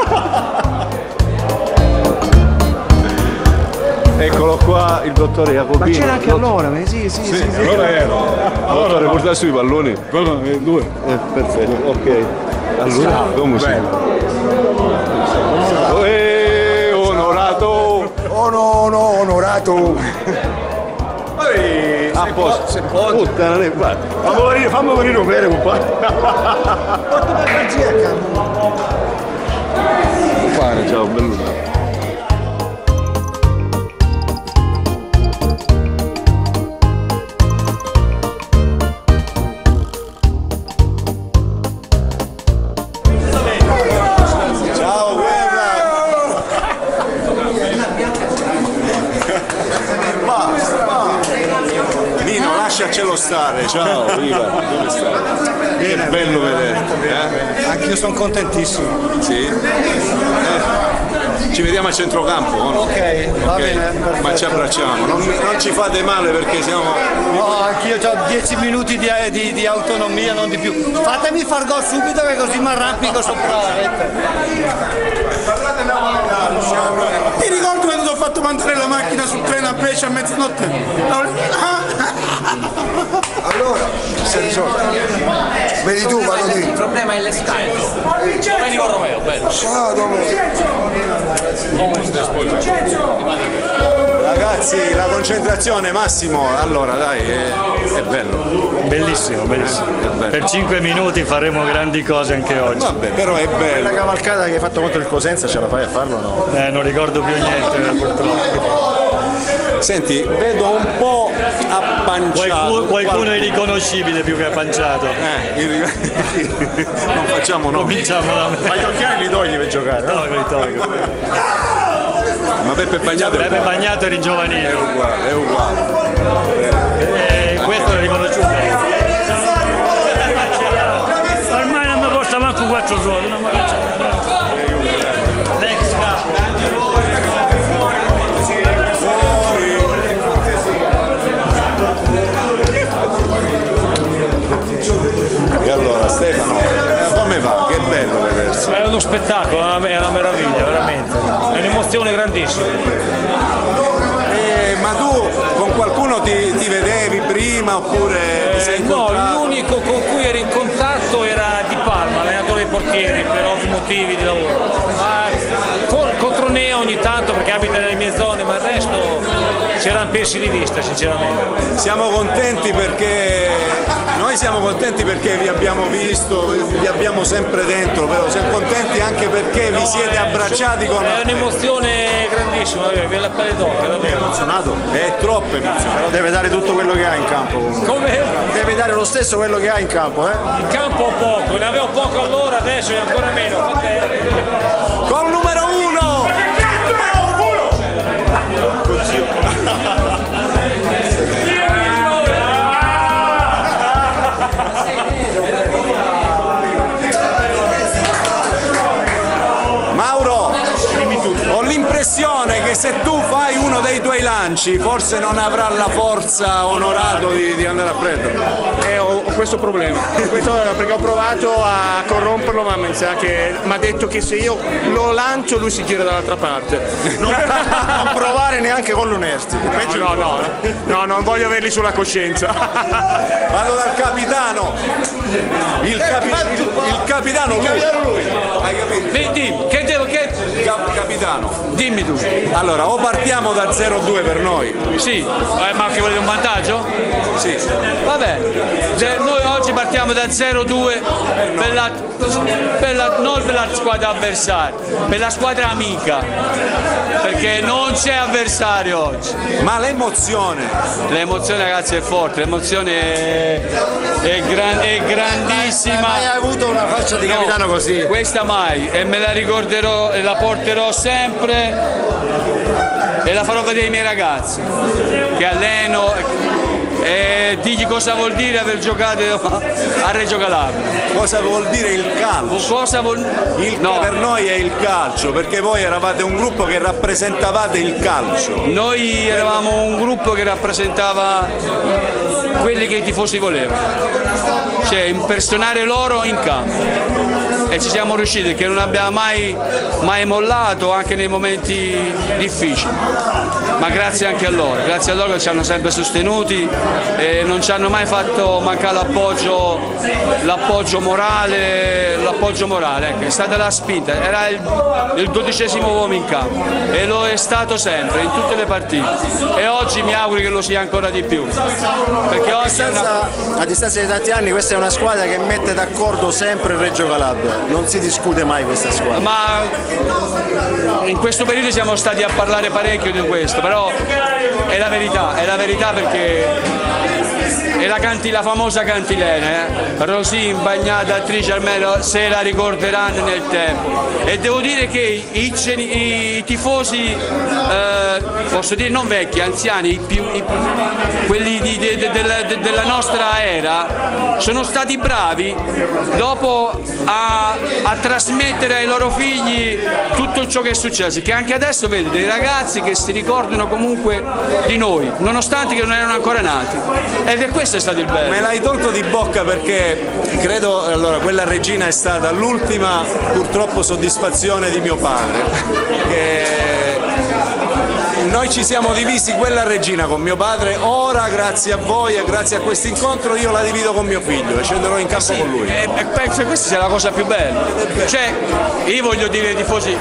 Eccolo qua, il dottore Jacopino. Ma c'era anche allora, sì, sì, sì. Sì, sì allora ero. Dottore, porta sui palloni. Due. Eh, perfetto, ok. Allora, come si? Eh, Onorato! Oh no, no, Onorato! Ehi, a posto. Puttana, ne fate. Fammi venire, fammi venire un bere, compadre. Porta per magia, caro. Fare, ciao, bello. Lasciacelo stare, ciao, viva, come stai? Che bello vederti, eh? Anch'io sono contentissimo. Sì? Eh. Ci vediamo a centrocampo, no? Ok, va okay. Bene, ma ci abbracciamo, non, non ci fate male perché siamo... No, anch'io ho dieci minuti di, di, di autonomia, non di più. Fatemi far gol subito che così mi arrampico sopra la rete. Ti ricordo quando ti ho fatto mandare la macchina sul treno a Brescia a mezzanotte? Allora, sei risolto. Vedi tu, vado lì. Il problema è l'escaldo. Vieni con Romeo, bello. Ciao, Ragazzi, la concentrazione, Massimo, allora dai, è, è bello. Bellissimo, bellissimo. È bello. Per cinque minuti faremo grandi cose anche oggi. Vabbè, però è bello. La cavalcata che hai fatto contro il Cosenza ce la fai a farlo o no? Eh, non ricordo più niente, purtroppo. Senti, vedo un po' appanciato. Qualcuno, qualcuno è riconoscibile più che appanciato. Eh, il... non facciamo no. Cominciamo da me. Ma gli occhiali li togli per giocare? Tolgo, li tolgo. Ma Peppe Bagnato Peppe Bagnato era in giovanile. È uguale, è uguale. E questo è riconosciuto. Ormai non mi costa manco quattro soldi, non mi l'ex E allora Stefano, come va? Che bello vedersi. È uno spettacolo, è una meraviglia, veramente. È un'emozione grandissima. Eh, ma tu con qualcuno ti, ti vedevi prima oppure ti sei incontrato? No, l'unico con cui ero in contatto era Di Palma, allenatore dei portieri, per ovvi motivi di lavoro. Ma contro Neo ogni tanto perché abita nelle mie zone, ma il resto c'erano persi di vista, sinceramente. Siamo contenti perché noi siamo contenti perché vi abbiamo visto, vi abbiamo sempre dentro, però siamo contenti anche perché vi siete abbracciati con... È un'emozione grandissima, vi la pelle d'occhio, davvero. È emozionato? È troppo emozionato. Però deve dare tutto quello che ha in campo. Come? Deve dare lo stesso quello che ha in campo, eh? In campo poco, ne avevo poco allora, adesso è ancora meno. Col numero uno! Mauro, ho l'impressione che se tu fai una uno dei tuoi lanci forse non avrà la forza onorato di, di andare a prenderlo. Eh, ho, ho questo problema, questo perché ho provato a corromperlo, ma mi sa che mi ha detto che se io lo lancio lui si gira dall'altra parte. Non, non provare neanche con l'Unerti. No, no, no, no, non voglio averli sulla coscienza. Vado dal capitano. Il, capi, il, il capitano lui. Hai capito? Dimmi, che devo che Cap, capitano. Dimmi tu. Allora, o partiamo da zero due per noi. Sì, eh, ma che volete un vantaggio? Sì. Vabbè, noi oggi partiamo da zero due per la, per la, non per la squadra avversaria, per la squadra amica, perché non c'è avversario oggi. Ma l'emozione? L'emozione, ragazzi, è forte, l'emozione è, è, gran, è grandissima. Hai mai avuto una faccia di capitano no, così? Questa mai, e me la ricorderò e la porterò sempre e la farò vedere ai miei ragazzi che alleno e digli cosa vuol dire aver giocato a Reggio Calabria. Cosa vuol dire il calcio? Cosa vuol... il, no. Per noi è il calcio, perché voi eravate un gruppo che rappresentavate il calcio. Noi eravamo un gruppo che rappresentava quelli che i tifosi volevano, cioè impersonare loro in campo. E ci siamo riusciti perché non abbiamo mai, mai mollato anche nei momenti difficili, ma grazie anche a loro, grazie a loro che ci hanno sempre sostenuti e non ci hanno mai fatto mancare l'appoggio, l'appoggio morale, l'appoggio morale, ecco, è stata la spinta, era il, il dodicesimo uomo in campo e lo è stato sempre, in tutte le partite e oggi mi auguro che lo sia ancora di più. Perché a, oggi distanza, una... a distanza di tanti anni questa è una squadra che mette d'accordo sempre il Reggio Calabria. Non si discute mai questa squadra. Ma in questo periodo siamo stati a parlare parecchio di questo, però è la verità, è la verità perché è la, canti, la famosa cantilena, eh? Rosin, Bagnata, attrice almeno se la ricorderanno nel tempo. E devo dire che i, i, i tifosi, eh, posso dire non vecchi, anziani, i più, i, quelli di, de, de, de, de, della nostra era, sono stati bravi dopo a, a trasmettere ai loro figli tutto ciò che è successo, che anche adesso vedo dei ragazzi che si ricordano comunque di noi, nonostante che non erano ancora nati. Ed è questo è stato il bello. Me l'hai tolto di bocca perché credo, allora, quella regina è stata l'ultima purtroppo soddisfazione di mio padre. Che noi ci siamo divisi quella regina con mio padre, ora grazie a voi e grazie a questo incontro io la divido con mio figlio e scenderò in campo sì, con lui. E, e penso che questa sia la cosa più bella. Cioè, io voglio dire ai tifosi,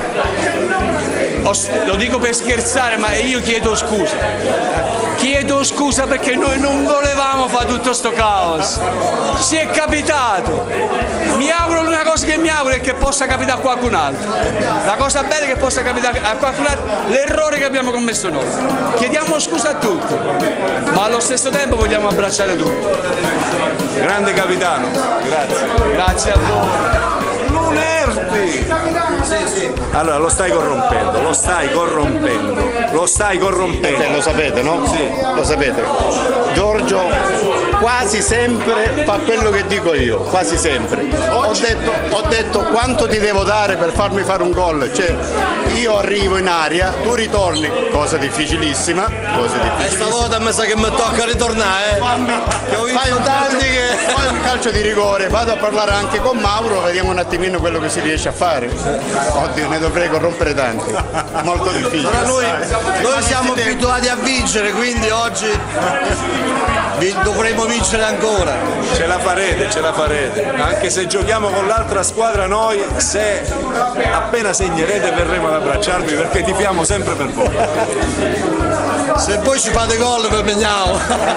lo dico per scherzare, ma io chiedo scusa. Chiedo scusa perché noi non volevamo fare tutto sto caos. Si è capitato. Mi auguro l'unica cosa che mi auguro è che possa capitare a qualcun altro. La cosa bella è che possa capitare a qualcun altro l'errore che abbiamo commesso noi. Chiediamo scusa a tutti, ma allo stesso tempo vogliamo abbracciare tutti. Grande capitano, grazie. Grazie a voi. L'Unerti! Allora lo stai corrompendo, lo stai corrompendo, lo stai corrompendo. Eh, lo sapete, no? Sì. Lo sapete. Giorgio quasi sempre fa quello che dico io, quasi sempre. Ho detto, ho detto quanto ti devo dare per farmi fare un gol, cioè io arrivo in aria, tu ritorni, cosa difficilissima, cosa difficilissima. E stavolta mi sa che mi tocca ritornare, eh. Fai un tanti che fai un calcio di rigore, vado a parlare anche con Mauro, vediamo un attimino quello che si riesce a fare. Oddio, ne dovrei corrompere tanti, molto difficile. Però noi, noi siamo abituati a vincere, quindi oggi dovremo vincere ancora. Ce la farete, ce la farete. Anche se giochiamo con l'altra squadra noi, se appena segnerete verremo ad abbracciarvi perché tifiamo sempre per voi. Se poi ci fate gol per Megnao.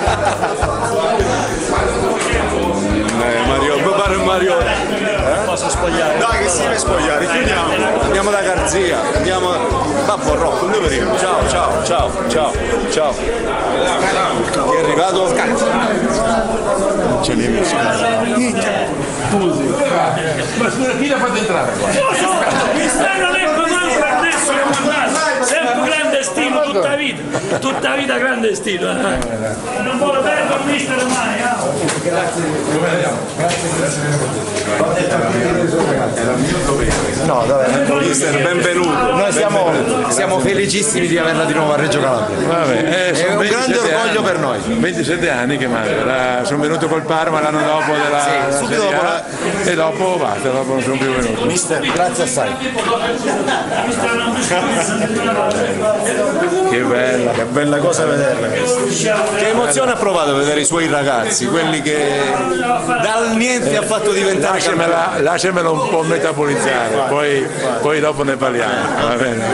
Eh, Mario, mi pare Mario. Eh? Posso spogliare? Dai che si deve spogliare, chiudiamo. Andiamo da Garzia, andiamo. Babbo Rocco, dove arrivo? Ciao, ciao, ciao, ciao, ciao. Chi è arrivato? Non ce l'hai messo. Scusi. Ma scusa, chi l'ha fatto entrare qua? Questa non è comando per adesso che mandato. Sempre clandestino, tutta la vita. Tutta la vita clandestino. Non vuole bene con mister mai. Grazie. Grazie, grazie. Era mio dovere. No, dai, mister, benvenuto. Noi siamo, benvenuto. siamo felicissimi di averla di nuovo a Reggio Calabria. Vabbè, eh, è un grande orgoglio anni, per noi. ventisette anni che manca, sono venuto col Parma l'anno dopo della, sì, della subito Serie dopo A, la... e dopo basta, dopo non sono più venuto. Mister, grazie assai. Che bella, che bella cosa vederla. Che emozione ha provato vedere i suoi ragazzi, quelli che dal niente eh, ha fatto diventare. Lasciamela, lasciamelo un po' metabolizzare, poi, poi dopo ne parliamo. Va bene.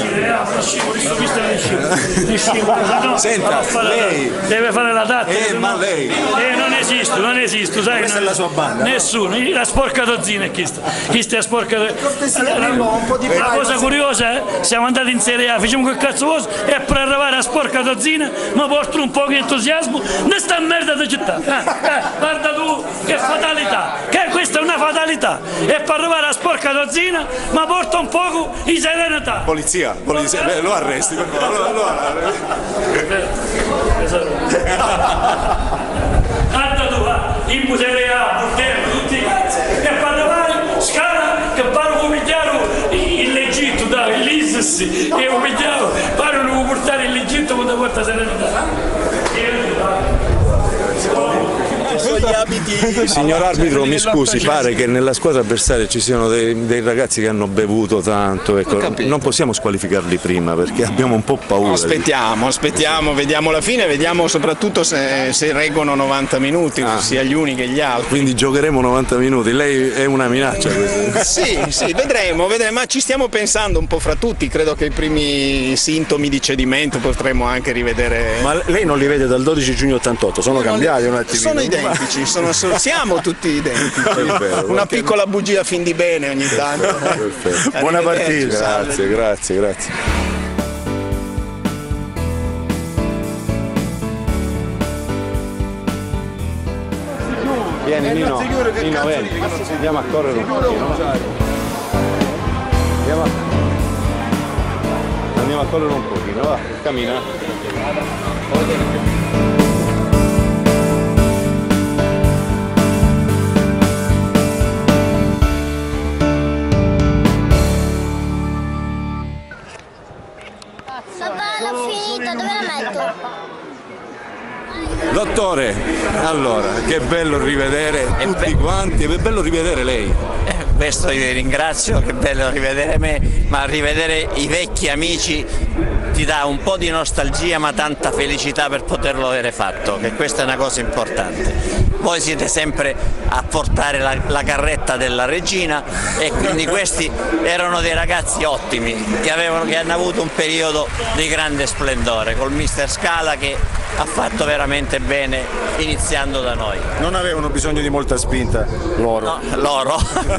Senta, lei deve fare la data. Eh, ma lei? Eh, non esisto, non esisto, sai? Questa non... è la sua banda? Nessuno, la sporca dozzina è chi sta. Chi sta sporca dozzina. La cosa curiosa è, siamo andati in Serie A, facciamo quel cazzo vostro e per arrivare a sporca dozzina mi porto un po' di entusiasmo ne sta merda di città. Eh, eh, guarda tu, che fatalità, che questa è una fatalità. E per arrivare a sporca dozzina mi porta un po' di serenità. Polizia, polizia, beh, lo arresti, lo, lo, lo arresti. Guarda tu, eh, in Serie A, portiamo tutti i cazzi. E per arrivare scala che pare come chiaro l'Egitto, dai, l'Isis, e come chiaro, pare non portare l'Egitto quando porta serenità. Signor arbitro, mi scusi, pare che nella squadra avversaria ci siano dei, dei ragazzi che hanno bevuto tanto, ecco, non possiamo squalificarli prima perché abbiamo un po' paura. Aspettiamo, aspettiamo, vediamo la fine, vediamo soprattutto se, se reggono novanta minuti, ah. sia gli uni che gli altri. Quindi giocheremo novanta minuti, lei è una minaccia questa. Sì, sì, vedremo, vedremo, ma ci stiamo pensando un po' fra tutti, credo che i primi sintomi di cedimento potremo anche rivedere. Ma lei non li vede dal dodici giugno ottantotto, sono cambiati un attimino? Sono identici, sono, siamo tutti identici. Una piccola bugia fin di bene ogni tanto. Buona partita. Grazie, grazie, grazie. Vieni Nino, Nino vieni, andiamo a correre un pochino. Andiamo a, andiamo a correre un pochino, va, cammina. Dottore, allora, che bello rivedere tutti quanti, è bello rivedere lei. Eh, questo io ringrazio, che bello rivedere me, ma rivedere i vecchi amici ti dà un po' di nostalgia ma tanta felicità per poterlo avere fatto, che questa è una cosa importante. Voi siete sempre a portare la, la carretta della regina e quindi questi erano dei ragazzi ottimi che, avevano, che hanno avuto un periodo di grande splendore col mister Scala che ha fatto veramente bene iniziando da noi. Non avevano bisogno di molta spinta loro. No, loro?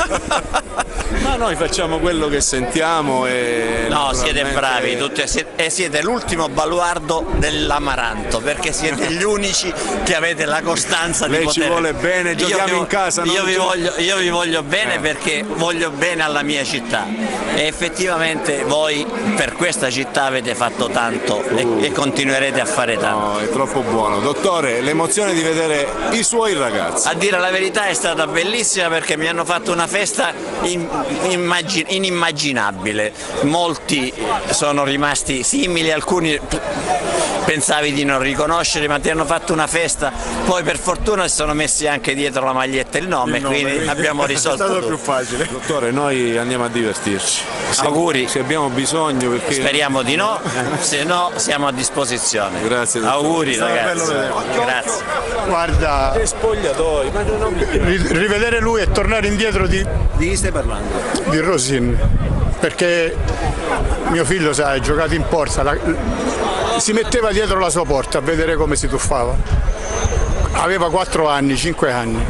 Ma noi facciamo quello che sentiamo e... No, siete bravi tutti, e siete l'ultimo baluardo dell'Amaranto perché siete gli unici che avete la costanza di Lei poter... ci vuole bene, giochiamo io, in casa. Io, non vi ci... voglio, io vi voglio bene eh. perché voglio bene alla mia città e effettivamente voi per questa città avete fatto tanto uh. e, e continuerete a fare tanto. No, è troppo buono. Dottore, l'emozione di vedere i suoi ragazzi. A dire la verità è stata bellissima perché mi hanno fatto una festa in, immagin, inimmaginabile. Molti sono rimasti simili, alcuni pensavi di non riconoscere, ma ti hanno fatto una festa, poi per fortuna si sono messi anche dietro la maglietta il nome, il nome quindi abbiamo risolto. È stato tutto. più facile. Dottore, noi andiamo a divertirci. Se, Auguri. Se abbiamo bisogno perché... Speriamo di no, se no siamo a disposizione. Grazie. Dottore. Auguri ragazzi. Grazie. Guarda, che spogliatoi, ma non... rivedere lui e tornare indietro di... Di chi stai parlando? Di Rosin, perché mio figlio sa, ha giocato in porta, la... si metteva dietro la sua porta a vedere come si tuffava. Aveva quattro anni, cinque anni.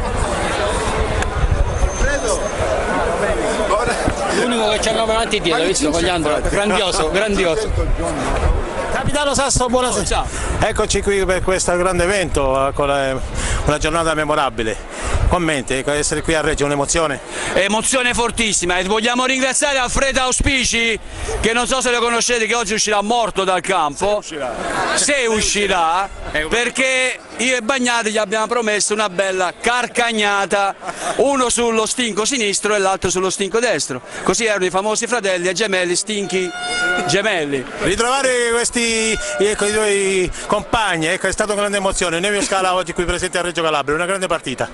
L'unico che ci hanno avanti dietro, visto con gli altri, grandioso, grandioso. Capitano Sasso, buonasera. Ciao. Eccoci qui per questo grande evento, con una giornata memorabile. Commenti, essere qui a Reggio è un'emozione? Emozione fortissima e vogliamo ringraziare Alfredo Auspici, che non so se lo conoscete, che oggi uscirà morto dal campo. Se uscirà. Se uscirà, perché io e Bagnati gli abbiamo promesso una bella carcagnata, uno sullo stinco sinistro e l'altro sullo stinco destro, così erano i famosi fratelli e gemelli stinchi gemelli. Ritrovare questi ecco, i tuoi compagni, ecco, è stata una grande emozione. Nevio Scala oggi qui presente a Reggio Calabria, una grande partita,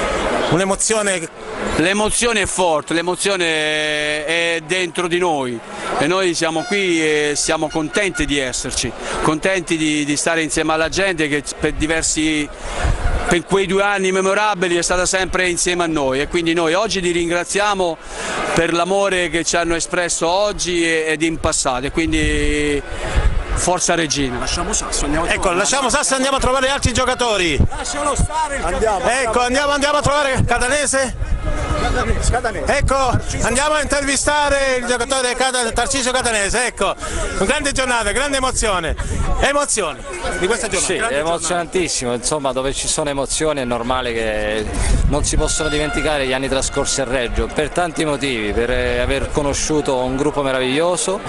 un'emozione. L'emozione è forte, l'emozione è dentro di noi e noi siamo qui e siamo contenti di esserci, contenti di, di stare insieme alla gente che per diversi, per quei due anni memorabili è stata sempre insieme a noi, e quindi noi oggi li ringraziamo per l'amore che ci hanno espresso oggi ed in passato, e quindi forza Regina. Lasciamo Sasso, andiamo a ecco, lasciamo Sasso e andiamo a trovare altri giocatori. Lascialo stare il andiamo, ecco, andiamo, andiamo a trovare Catanese. Catanese. Ecco, andiamo a intervistare il giocatore Tarcisio Catanese, ecco, una grande giornata, grande emozione, emozioni di questa giornata. Sì, è emozionantissimo, insomma, dove ci sono emozioni è normale che non si possono dimenticare gli anni trascorsi a Reggio, per tanti motivi, per aver conosciuto un gruppo meraviglioso,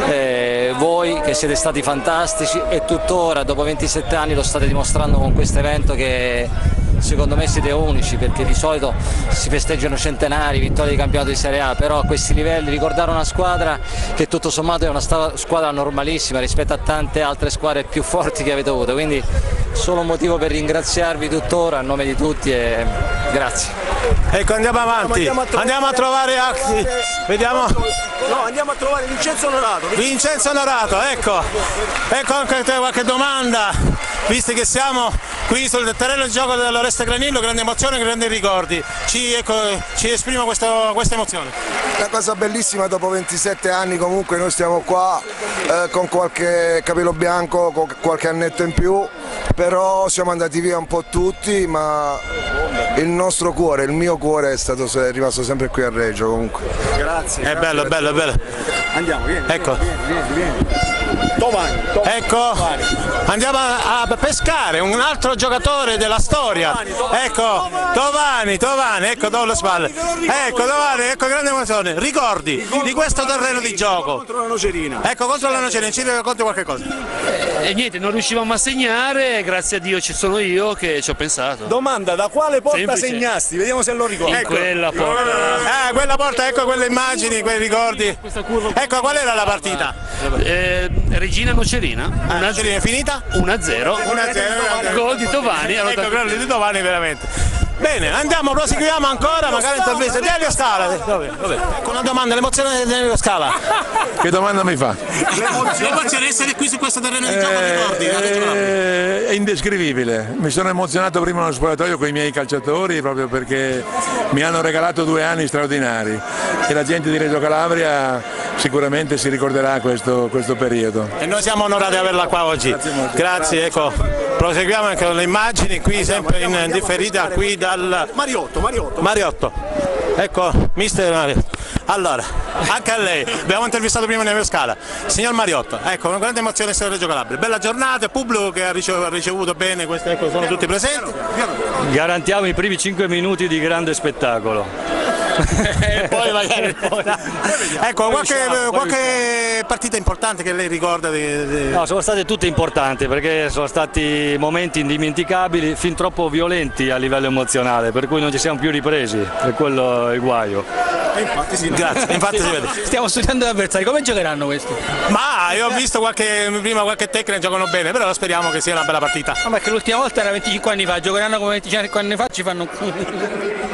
eh, voi che siete stati fantastici e tuttora dopo ventisette anni lo state dimostrando con questo evento che secondo me siete unici, perché di solito si festeggiano centenari, vittorie di campionato di Serie A, però a questi livelli ricordare una squadra che tutto sommato è una squadra normalissima rispetto a tante altre squadre più forti che avete avuto, quindi solo un motivo per ringraziarvi tuttora a nome di tutti e grazie. Ecco, andiamo avanti, andiamo a trovare, andiamo a trovare altri, vediamo. No, andiamo a trovare Vincenzo Onorato. Vincenzo Onorato, ecco, ecco anche qualche domanda, visto che siamo qui sul terreno di gioco dell'Oreste Granillo, grande emozione, grandi ricordi, ci, ecco, ci esprimo questo, questa emozione. Una cosa bellissima, dopo ventisette anni comunque noi stiamo qua eh, con qualche capello bianco, con qualche annetto in più, però siamo andati via un po' tutti, ma il nostro cuore, il mio cuore è, stato, è rimasto sempre qui a Reggio comunque. Grazie. È bello, è bello, è bello. Andiamo, vieni. Ecco. Vieni, vieni, vieni. Tovani, Tovani. Ecco, andiamo a, a pescare un altro giocatore della storia. Tovani, Tovani, ecco, Tovani, Tovani, ecco dove le spalle. Ecco Tovani, ecco grande emozione. Ricordi di questo terreno di gioco? Contro la Nocerina. Ecco, contro la Nocerina, ci racconti qualche cosa. E eh, niente, non riuscivamo a segnare, grazie a Dio ci sono io che ci ho pensato. Domanda, da quale porta Semplice. segnasti? Vediamo se lo ricordi. In ecco. quella porta. Eh, quella porta, ecco quelle immagini, quei ricordi. Ecco, qual era la partita? Eh, Regina Nocerina. Ah, Nocerina è finita? uno a zero. uno a zero. Gol di Tovani. Ecco, gol di Tovani veramente. Bene, andiamo, proseguiamo ancora, magari interviste. Nelio Scala, dove? Dove? Ecco una domanda, l'emozione di Nelio Scala. Che domanda mi fa? L'emozione di essere qui su questo terreno di gioco, ricordi? È indescrivibile, mi sono emozionato prima nello spogliatoio con i miei calciatori proprio perché mi hanno regalato due anni straordinari e la gente di Reggio Calabria sicuramente si ricorderà questo, questo periodo. E noi siamo onorati di averla qua oggi. Grazie, Grazie ecco. Proseguiamo anche con le immagini qui sempre in differita qui dal Mariotto, Mariotto. Mariotto. Ecco, mister Mariotto. Allora, anche a lei, abbiamo intervistato prima Nevio Scala, signor Mariotto, ecco, una grande emozione essere a Reggio Calabria, bella giornata, pubblico che ha ricevuto bene, queste, ecco, sono tutti presenti. Garantiamo i primi cinque minuti di grande spettacolo. E poi magari ecco qualche, qualche partita importante che lei ricorda di, di... No, sono state tutte importanti perché sono stati momenti indimenticabili, fin troppo violenti a livello emozionale, per cui non ci siamo più ripresi, e quello è il guaio. E infatti si vede. Grazie, infatti si vede. Stiamo studiando gli avversari, come giocheranno questi? Ma io ho visto qualche, prima qualche tecnica, giocano bene, però speriamo che sia una bella partita. No, perché l'ultima volta era venticinque anni fa, giocheranno come venticinque anni fa, ci fanno...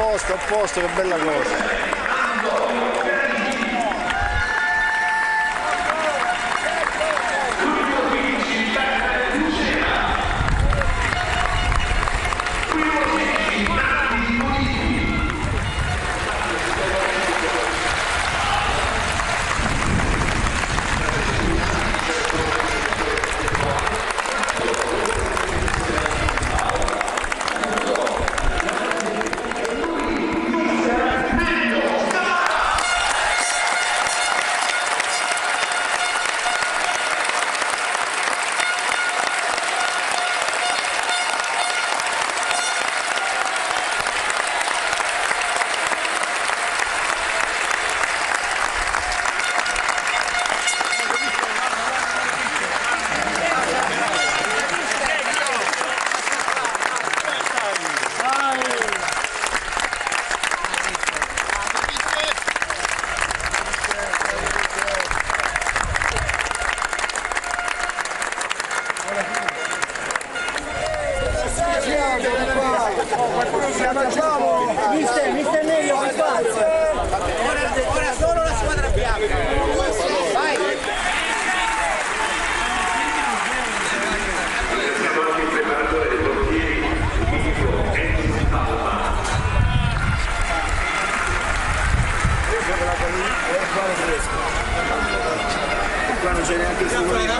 posto, a posto, che bella cosa. Mister, mister Nello, ora solo la squadra bianca. Vai. Qua non c'è neanche il fumo di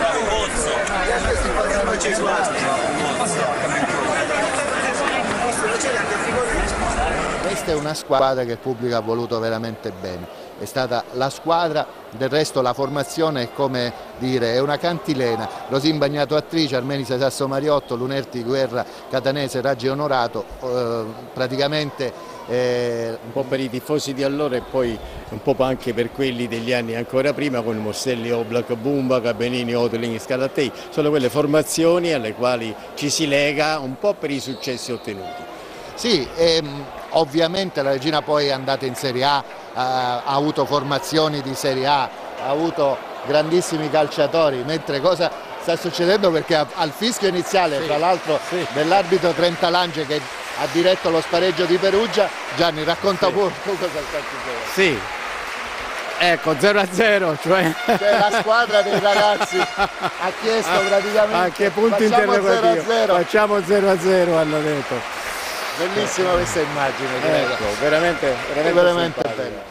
Questa è una squadra che il pubblico ha voluto veramente bene, è stata la squadra, del resto la formazione è come dire, è una cantilena, Rosin Bagnato Attrice, Armenise Sasso Mariotto, Lunerti Guerra, Catanese, Raggi Onorato, eh, praticamente eh... un po' per i tifosi di allora e poi un po' anche per quelli degli anni ancora prima con Morselli, Oblak, Bumba, Cabenini, Oteling, Scalattei, sono quelle formazioni alle quali ci si lega un po' per i successi ottenuti. Sì, ehm, ovviamente la Regina poi è andata in Serie A, eh, ha avuto formazioni di Serie A, ha avuto grandissimi calciatori, mentre cosa sta succedendo perché al fischio iniziale, sì, tra l'altro sì, dell'arbitro Trentalange che ha diretto lo spareggio di Perugia, Gianni racconta sì, pure tu cosa sta succedendo. Sì, ecco zero a zero, cioè... cioè la squadra dei ragazzi ha chiesto praticamente a che punto interrogativo, facciamo zero a zero, hanno detto. Bellissima questa immagine, credo. Ecco, veramente, veramente, veramente bella.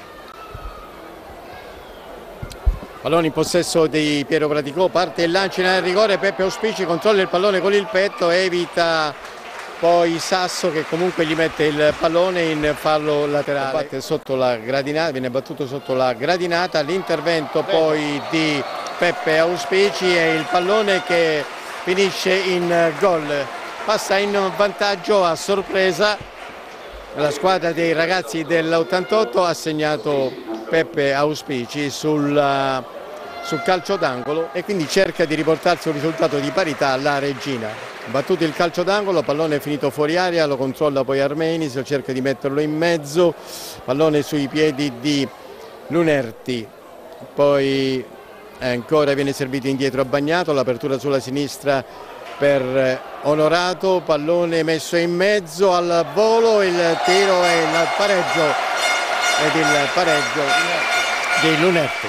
Pallone in possesso di Piero Praticò, parte il lancio nel rigore, Peppe Auspici controlla il pallone con il petto, evita poi Sasso che comunque gli mette il pallone in fallo laterale. Batte sotto la gradinata, viene battuto sotto la gradinata, l'intervento poi di Peppe Auspici e il pallone che finisce in gol. Passa in vantaggio a sorpresa la squadra dei ragazzi dell'ottantotto, ha segnato Peppe Auspici sul, sul calcio d'angolo e quindi cerca di riportarsi un risultato di parità alla Regina. Battuto il calcio d'angolo, pallone finito fuori aria, lo controlla poi Armenis, cerca di metterlo in mezzo, pallone sui piedi di Lunerti, poi ancora viene servito indietro a Bagnato, l'apertura sulla sinistra per Onorato, pallone messo in mezzo al volo, il tiro e il pareggio ed il pareggio di Lunerti.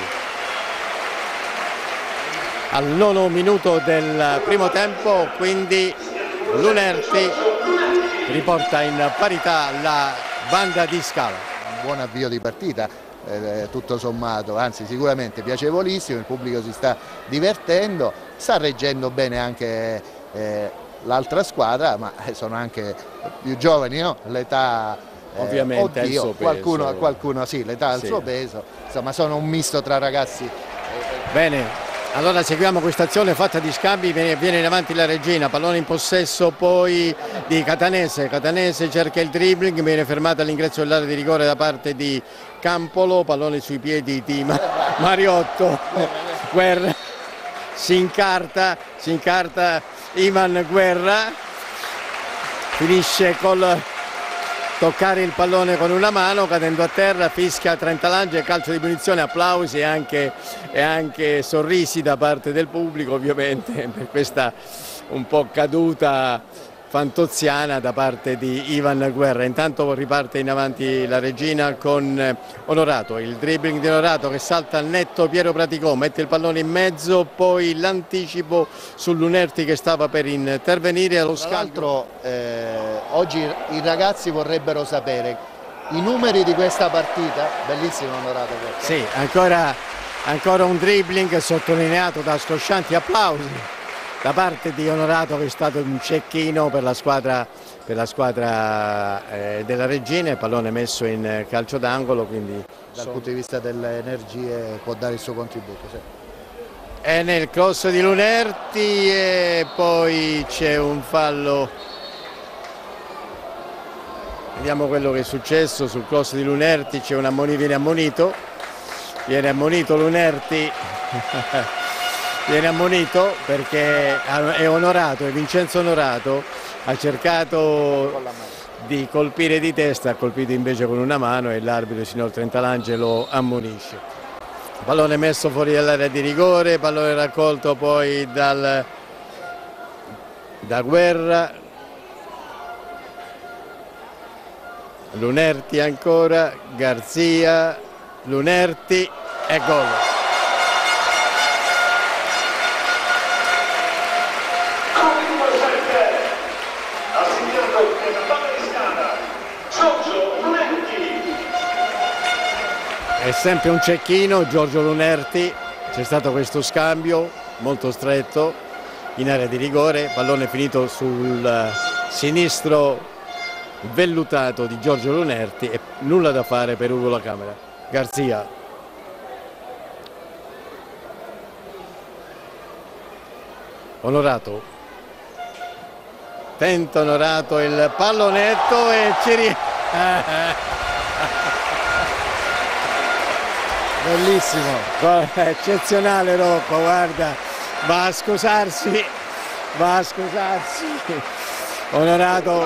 Al nono minuto del primo tempo, quindi Lunerti riporta in parità la banda di Scala. Un buon avvio di partita, eh, tutto sommato, anzi sicuramente piacevolissimo, il pubblico si sta divertendo, sta reggendo bene anche eh, l'altra squadra, ma sono anche più giovani, no? L'età eh, ovviamente ha il suo peso. Qualcuno, qualcuno sì, l'età ha il sì. suo peso, insomma sono un misto tra ragazzi. Bene. Allora seguiamo questa azione fatta di scambi, viene, viene in avanti la Regina, pallone in possesso poi di Catanese, Catanese cerca il dribbling, viene fermata all'ingresso dell'area di rigore da parte di Campolo, pallone sui piedi di Mariotto, Guerra, si incarta, si incarta Ivan Guerra, finisce col toccare il pallone con una mano, cadendo a terra, fischia Trentalange, calcio di punizione, applausi e anche, e anche sorrisi da parte del pubblico ovviamente per questa un po' caduta fantoziana da parte di Ivan Guerra. Intanto riparte in avanti la Regina con Onorato, il dribbling di Onorato che salta al netto Piero Praticò, mette il pallone in mezzo, poi l'anticipo su Lunerti che stava per intervenire allo scaltro. Eh, oggi i ragazzi vorrebbero sapere i numeri di questa partita. Bellissimo Onorato. Sì, ancora, ancora un dribbling sottolineato da scoscianti applausi da parte di Onorato, che è stato un cecchino per la squadra, per la squadra eh, della Regina. Il pallone messo in calcio d'angolo, quindi dal punto di vista delle energie può dare il suo contributo. Sì. È nel cross di Lunerti e poi c'è un fallo. Vediamo quello che è successo sul cross di Lunerti. C'è un ammonito, viene ammonito, viene ammonito Lunerti. Viene ammonito perché è Onorato, è Vincenzo Onorato, ha cercato di colpire di testa, ha colpito invece con una mano e l'arbitro, il signor Trentalange, lo ammonisce. Pallone messo fuori dall'area di rigore, pallone raccolto poi dal, da Guerra. Lunerti ancora, Garzia, Lunerti e gol. È sempre un cecchino Giorgio Lunerti, c'è stato questo scambio molto stretto in area di rigore, pallone finito sul sinistro vellutato di Giorgio Lunerti e nulla da fare per Ugo La Camera. Garzia. Onorato. Tenta Onorato il pallonetto e ci riesce. Bellissimo, guarda, eccezionale Rocco, guarda, va a scusarsi, va a scusarsi, Onorato,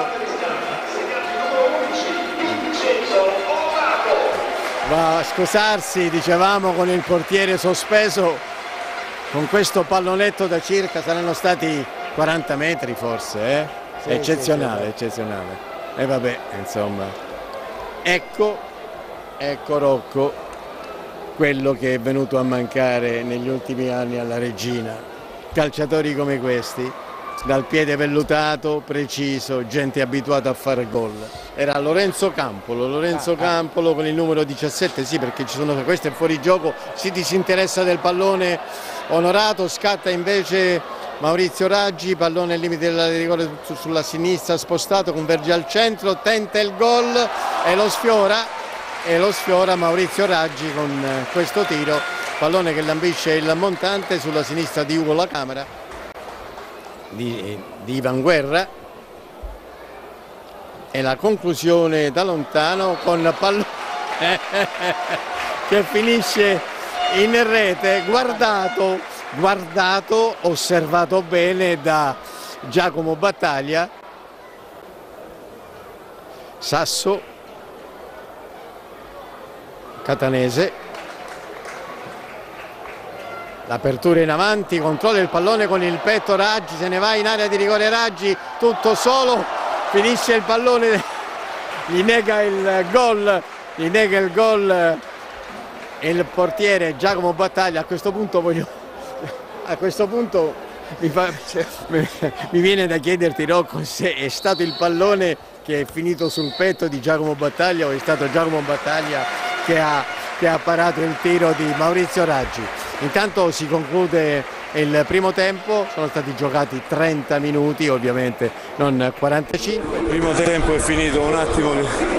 va a scusarsi, dicevamo, con il portiere sospeso, con questo pallonetto da circa, saranno stati quaranta metri forse, eh? Sì, eccezionale, sì, sì. eccezionale, e vabbè, insomma, ecco, ecco Rocco, quello che è venuto a mancare negli ultimi anni alla Regina. Calciatori come questi, dal piede vellutato, preciso, gente abituata a fare gol. Era Lorenzo Campolo, Lorenzo ah, Campolo con il numero diciassette, sì, perché ci sono, questo è fuori gioco, si disinteressa del pallone Onorato, scatta invece Maurizio Raggi, pallone al limite della rigore sulla sinistra, spostato, converge al centro, tenta il gol e lo sfiora. E lo sfiora Maurizio Raggi con questo tiro, pallone che lambisce il montante sulla sinistra di Ugo La Camera, di, di Ivan Guerra, e la conclusione da lontano con pallone che finisce in rete, guardato, guardato, osservato bene da Giacomo Battaglia. Sasso, Catanese, l'apertura in avanti, controlla il pallone con il petto Raggi, se ne va in area di rigore Raggi, tutto solo, finisce il pallone, gli nega il gol, gli nega il gol il portiere Giacomo Battaglia. A questo punto voglio, a questo punto mi, fa, mi viene da chiederti Rocco se è stato il pallone che è finito sul petto di Giacomo Battaglia o è stato Giacomo Battaglia che ha, che ha parato il tiro di Maurizio Raggi. Intanto si conclude il primo tempo, sono stati giocati trenta minuti, ovviamente non quarantacinque. Il primo tempo è finito un attimo.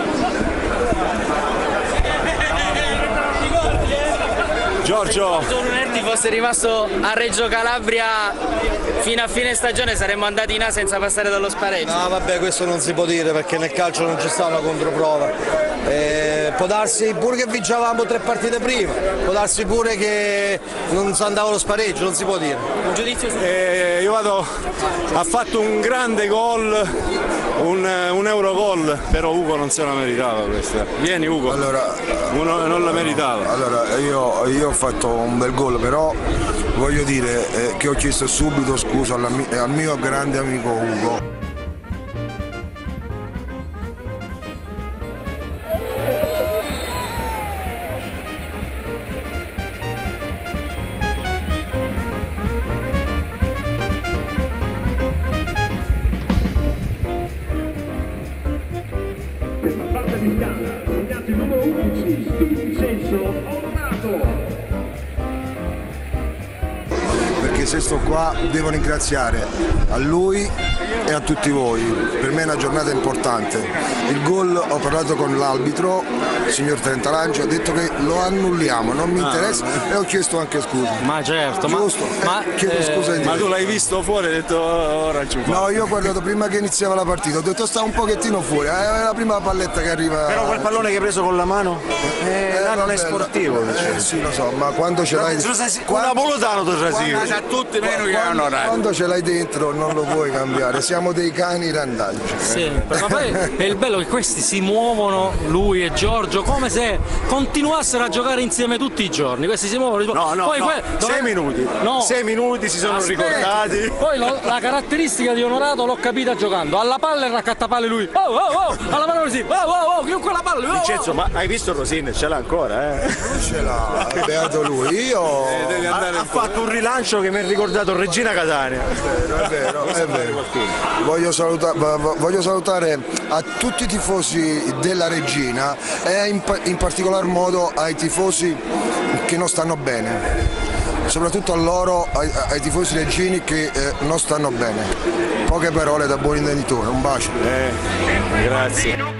Giorgio! Se Lunerti fosse rimasto a Reggio Calabria fino a fine stagione saremmo andati in A senza passare dallo spareggio. No vabbè, questo non si può dire perché nel calcio non ci sta una controprova. Eh, può darsi pure che vincevamo tre partite prima, può darsi pure che non si andava allo spareggio, non si può dire. Un giudizio su... Eh, io vado, ha fatto un grande gol, un, un Eurogol, però Ugo non se la meritava questa. Vieni Ugo, allora, Uno, non la meritava. Allora io, io ho fatto un bel gol, però voglio dire eh, che ho chiesto subito scusa al mio grande amico Ugo. Perché se sto qua devo ringraziare a lui e a tutti voi, per me è una giornata importante. Il gol, ho parlato con l'arbitro, il signor Trentalancio, ho detto che lo annulliamo, non mi interessa e ho chiesto anche scusa. Ma certo, giusto, ma, eh, chiedo eh, scusa di Ma te. tu l'hai visto fuori e hai detto ora ci fa. No, io ho guardato prima che iniziava la partita, ho detto sta un pochettino fuori, è la prima palletta che arriva. Però quel pallone che hai preso con la mano, eh, Eh, là non è vabbè, sportivo. Eh, sì, lo so, ma quando ce l'hai. Un napoletano tu sei. Sa tutti meno che hanno orario. Quando ce l'hai dentro non lo puoi cambiare, siamo dei cani randaggi. Sì, ma poi è il bello che questi si muovono, lui e Giorgio, come se continuassero a giocare insieme tutti i giorni. Questi si muovono. No, no, poi no. Que- dove... sei minuti. No. Sei minuti si sono Aspetta. ricordati. Poi lo- la caratteristica di Onorato l'ho capita giocando. Alla palla e raccattapalle lui. Oh, oh, oh, alla mano così. Oh, oh, oh, chiunque la palla. Oh, Vincenzo, oh. ma hai visto Rosin? Ce l'ha ancora, eh? Ce l'ha, beato lui. Io ha, ha fatto un rilancio che mi ha ricordato Regina Catania. È vero, è vero. Voglio, saluta- voglio salutare a tutti i tifosi della Regina e in, pa- in particolar modo ai tifosi che non stanno bene, soprattutto a loro, ai, ai tifosi reggini che eh, non stanno bene. Poche parole da buon intenditore, un bacio. Eh, grazie.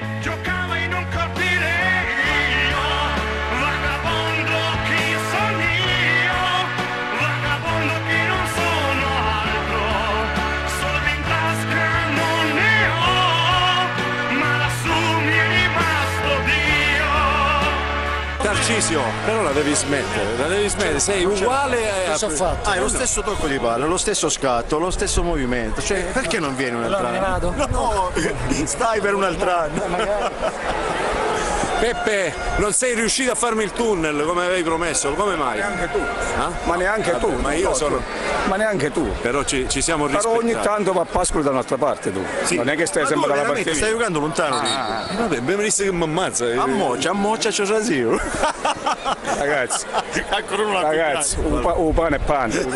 Tarcisio, però la devi smettere, la devi smettere, sei uguale a... Cosa ho fatto? Hai lo stesso tocco di palla, lo stesso scatto, lo stesso movimento, cioè perché non vieni un altro anno? No, stai per un altro anno. Peppe, non sei riuscito a farmi il tunnel come avevi promesso, come mai? Ma neanche tu. Ah? Ma neanche Vabbè, tu. Ma io no, sono... Ma neanche tu. Però ci, ci siamo Però rispettati. ogni tanto va a Pascolo da un'altra parte tu. Sì. Non è che stai Ma sempre tu dalla veramente parte stai mia. giocando lontano di Ah, vabbè, ben venisse che mi ammazza. A moccia, a moccia c'ho Rasio. Ragazzi, ancora una ragazzi, un, pa- un pane e pane.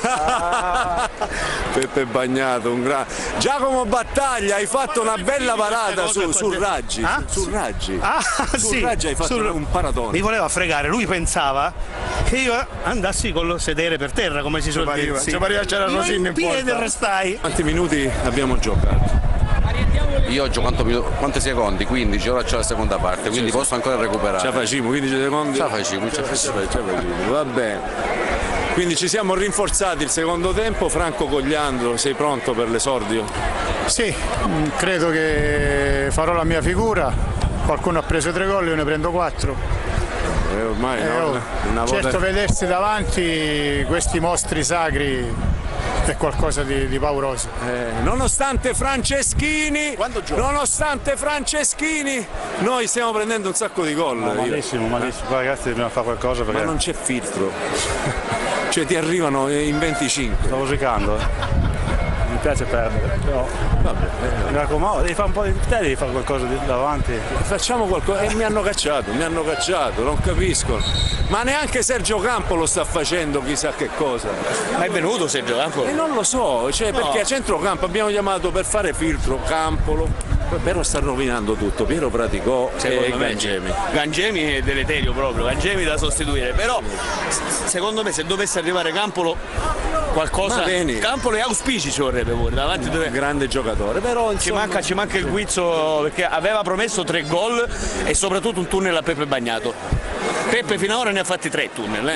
Peppe Bagnato, un gran... Giacomo Battaglia, hai fatto una bella parata su, su Raggi. Ah? Su Raggi. Ah, su sì. Raggi hai fatto Sul- un paratone. Mi voleva fregare, lui pensava che io andassi con lo sedere per terra, come si suol dire. pareva- Sì. ci pareva c'era Io Rosini in piede porta. restai. Quanti minuti abbiamo giocato? Io ho giocato quanto- quanti secondi? quindici, ora c'è la seconda parte, quindi posso ancora recuperare. Ce la facciamo, quindici secondi? Ce la facciamo, ce la facciamo. Ce la facciamo, va bene. Quindi ci siamo rinforzati il secondo tempo. Franco Cogliandro, sei pronto per l'esordio? Sì, mh, credo che farò la mia figura. Qualcuno ha preso tre gol, io ne prendo quattro. Eh, ormai Eh, no, oh, una volta... certo, vedersi davanti questi mostri sacri è qualcosa di, di pauroso. Eh, nonostante Franceschini, nonostante Franceschini, noi stiamo prendendo un sacco di gol. No, malissimo, malissimo. Poi, ragazzi, dobbiamo fare qualcosa perché. Ma non c'è filtro. Cioè ti arrivano in venticinque. Sto rosicando, eh. Mi piace perdere, però. Vabbè, Mi raccomando, devi fare un po' di. Te devi fare qualcosa di davanti. facciamo qualcosa. E mi hanno cacciato, mi hanno cacciato, non capisco. Ma neanche Sergio Campo lo sta facendo chissà che cosa. Ma è venuto Sergio Campo? E non lo so, cioè, No. perché a centrocampo abbiamo chiamato per fare filtro Campolo. Però sta rovinando tutto, Piero Praticò e Gangemi. Gangemi è deleterio proprio, Gangemi da sostituire, però s- secondo me se dovesse arrivare Campolo qualcosa. Ma bene. Campolo e auspici ci vorrebbe pure, davanti dove. Grande giocatore, però Ci insomma... manca, ci manca il guizzo perché aveva promesso tre gol e soprattutto un tunnel a Peppe Bagnato. Peppe fino ad ora ne ha fatti tre tunnel,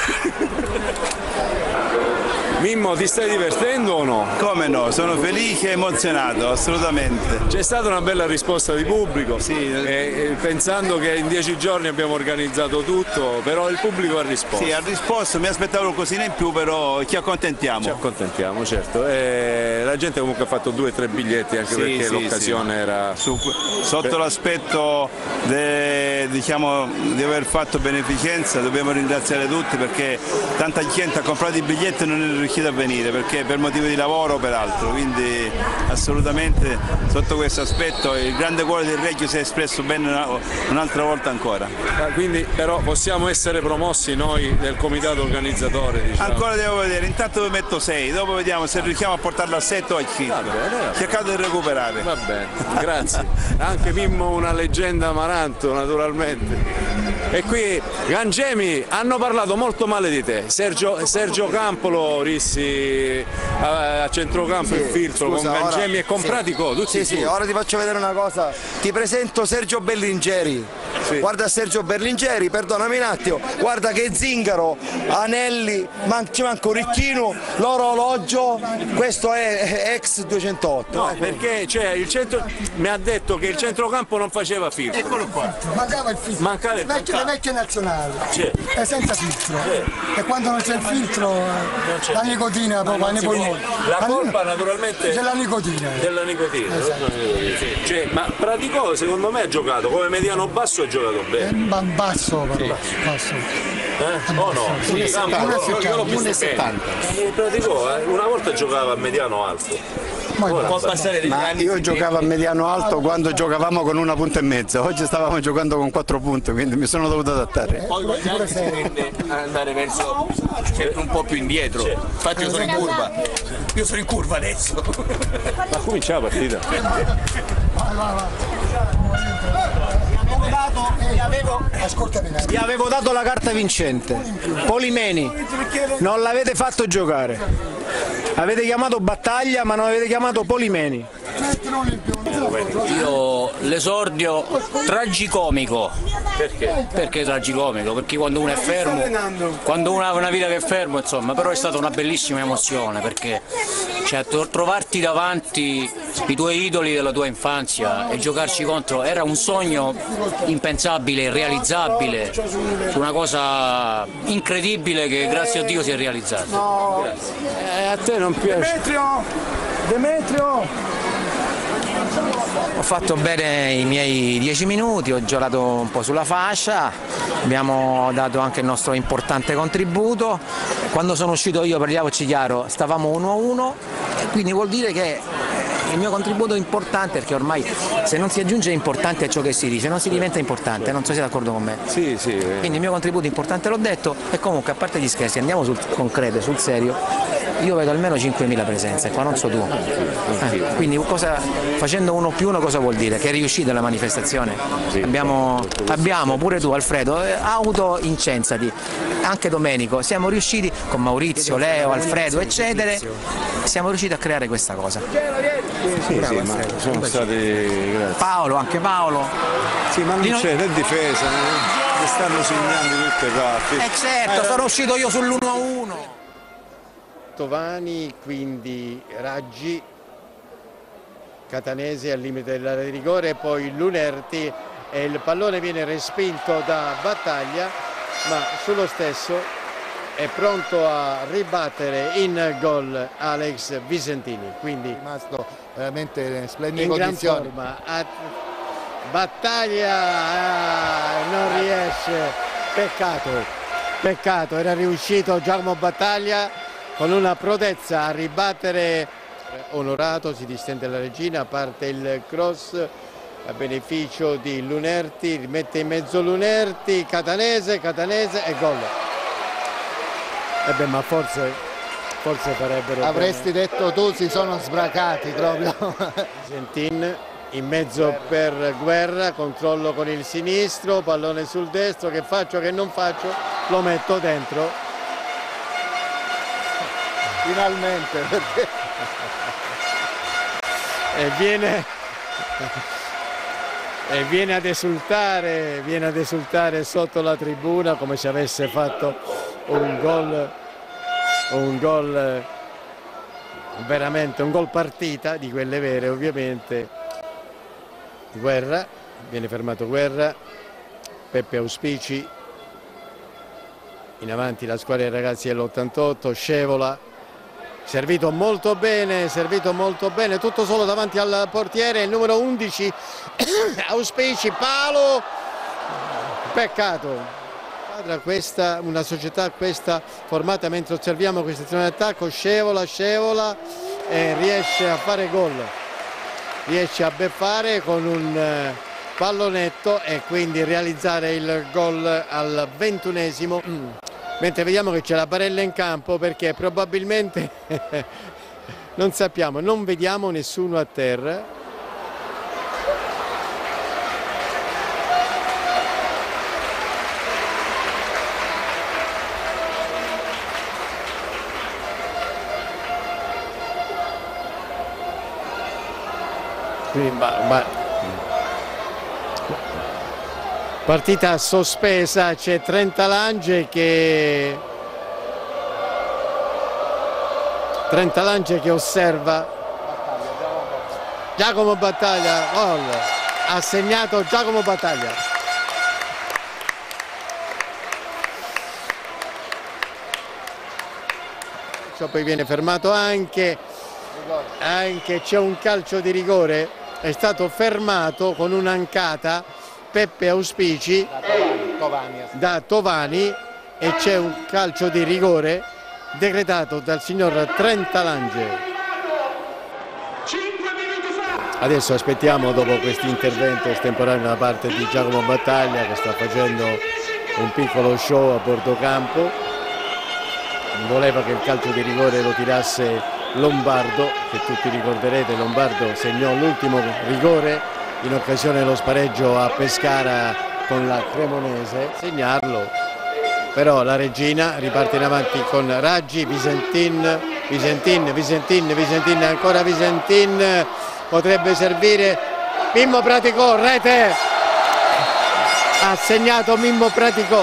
eh? Mimmo, ti stai divertendo o no? Come no, sono felice e emozionato, assolutamente. C'è stata una bella risposta di pubblico, sì. e, e, pensando che in dieci giorni abbiamo organizzato tutto, però il pubblico ha risposto. Sì, ha risposto, mi aspettavo qualcosina in più, però ci accontentiamo. Ci accontentiamo, certo. E la gente comunque ha fatto due o tre biglietti anche Sì, perché sì, l'occasione sì. era... Su- sotto l'aspetto de- diciamo, di aver fatto beneficenza dobbiamo ringraziare tutti perché tanta gente ha comprato i biglietti e non è riuscita riuscito a venire perché per motivo di lavoro o per altro, quindi assolutamente sotto questo aspetto il grande cuore del Reggio si è espresso bene un'altra volta ancora. Quindi però possiamo essere promossi noi del comitato organizzatore, diciamo. Ancora devo vedere, intanto vi metto sei, dopo vediamo se riusciamo a portarlo a sette o a cinque. Cercato di recuperare. Va bene, grazie. Anche Mimmo una leggenda amaranto naturalmente. E qui Gangemi hanno parlato molto male di te, Sergio, Sergio Campolo, Rissi a, a centrocampo sì, il filtro scusa, con Gangemi e con sì. Pratico, tutti sì, sì, ora ti faccio vedere una cosa, ti presento Sergio Berlingeri, sì. Guarda Sergio Berlingeri, perdonami un attimo, guarda che zingaro, anelli, man ci manca un ricchino, l'orologio, questo è ex duecentootto. No, eh. perché cioè, il centro, mi ha detto che il centrocampo non faceva filtro. Eccolo qua, mancava il filtro. Mancava il filtro. Le vecchie nazionali, sì. È senza filtro, sì. E quando non c'è il filtro la nicotina proprio nei polmoni. La colpa naturalmente della nicotina. Della nicotina. Esatto. Cioè, ma Pratico secondo me ha giocato come mediano basso, ha giocato bene. Basso però, sì. basso. Eh? O no? Sì, sì, Campolo, io, io l'ho visto bene. Pratico eh? una volta giocava a mediano alto. Può passare degli anni. Io giocavo a mediano alto quando giocavamo con una punta e mezza, oggi stavamo giocando con quattro punti, quindi mi sono dovuto adattare. Poi con gli anni si tende ad andare verso sempre un po' più indietro. Infatti io sono in curva. Io sono in curva adesso. Ma comincia la partita. Gli avevo, gli avevo dato la carta vincente, Polimeni, non l'avete fatto giocare, avete chiamato Battaglia ma non avete chiamato Polimeni. Io l'esordio tragicomico. Perché? Perché tragicomico? Perché quando uno è fermo, quando uno ha una vita che è fermo, insomma, però è stata una bellissima emozione perché cioè, trovarti davanti i tuoi idoli della tua infanzia e giocarci contro era un sogno impensabile, irrealizzabile, una cosa incredibile che grazie a Dio si è realizzata. No. Eh, a te non piace? Demetrio! Demetrio! Ho fatto bene i miei dieci minuti, ho giocato un po' sulla fascia, abbiamo dato anche il nostro importante contributo. Quando sono uscito io, parliamoci chiaro, stavamo uno a uno, quindi vuol dire che il mio contributo è importante perché ormai se non si aggiunge importante a ciò che si dice, non si diventa importante, non so se siete d'accordo con me. Sì, sì. Quindi il mio contributo importante l'ho detto e comunque a parte gli scherzi andiamo sul concreto, sul serio, io vedo almeno cinquemila presenze, qua non so tu. Eh, quindi cosa, facendo uno più uno cosa vuol dire? Che è riuscita la manifestazione? Abbiamo, abbiamo pure tu Alfredo, auto incensati, anche Domenico, siamo riusciti con Maurizio, Leo, Alfredo eccetera, siamo riusciti a creare questa cosa. Sì, Bravo, sì, ma sono stati grazie. Paolo, anche Paolo. Sì, ma non c'è, è difesa, mi stanno segnando tutte parti. Eh certo, eh, sono uscito io sull'uno a uno. Tovani, quindi Raggi, Catanese al limite dell'area di rigore, poi Lunerti e il pallone viene respinto da Battaglia, ma sullo stesso è pronto a ribattere in gol Alex Visentini, quindi è rimasto veramente in splendide in condizioni. Gran forma. A... Battaglia ah, non riesce, peccato, peccato, era riuscito Giacomo Battaglia con una prodezza a ribattere. Onorato, si distende la regina, parte il cross a beneficio di Lunerti, rimette in mezzo Lunerti, Catanese, Catanese e gol. E beh, ma forse, forse farebbero avresti bene. Detto tu, si sono sbracati proprio. Gentin in mezzo per Guerra, controllo con il sinistro, pallone sul destro, che faccio, che non faccio, lo metto dentro. Finalmente, perché... e viene e viene ad esultare, viene ad esultare sotto la tribuna come se avesse fatto un gol, un gol veramente un gol partita di quelle vere, ovviamente. Guerra, viene fermato Guerra, Peppe Auspici, in avanti la squadra dei ragazzi dell'ottantotto, Scevola, servito molto bene, servito molto bene, tutto solo davanti al portiere, il numero undici, Auspici, palo, peccato, Questa, una società questa formata mentre osserviamo questa azione d'attacco, scevola, scevola e riesce a fare gol, riesce a beffare con un eh, pallonetto e quindi realizzare il gol al ventunesimo, mm. mentre vediamo che c'è la Barella in campo perché probabilmente non sappiamo, non vediamo nessuno a terra. Ma, ma, partita sospesa, c'è Trentalange che Trentalange che osserva Giacomo Battaglia, gol, ha segnato Giacomo Battaglia. Poi viene fermato anche, anche c'è un calcio di rigore. È stato fermato con un'ancata Peppe Auspici da Tovani e c'è un calcio di rigore decretato dal signor Trentalange. Adesso aspettiamo, dopo questo intervento estemporaneo da parte di Giacomo Battaglia, che sta facendo un piccolo show a bordo campo. Voleva che il calcio di rigore lo tirasse Lombardo, che tutti ricorderete. Lombardo segnò l'ultimo rigore in occasione dello spareggio a Pescara con la Cremonese, segnarlo, però la Regina riparte in avanti con Raggi, Visentin, Visentin, Visentin, Visentin, ancora Visentin, potrebbe servire Mimmo Praticò, rete, ha segnato Mimmo Praticò.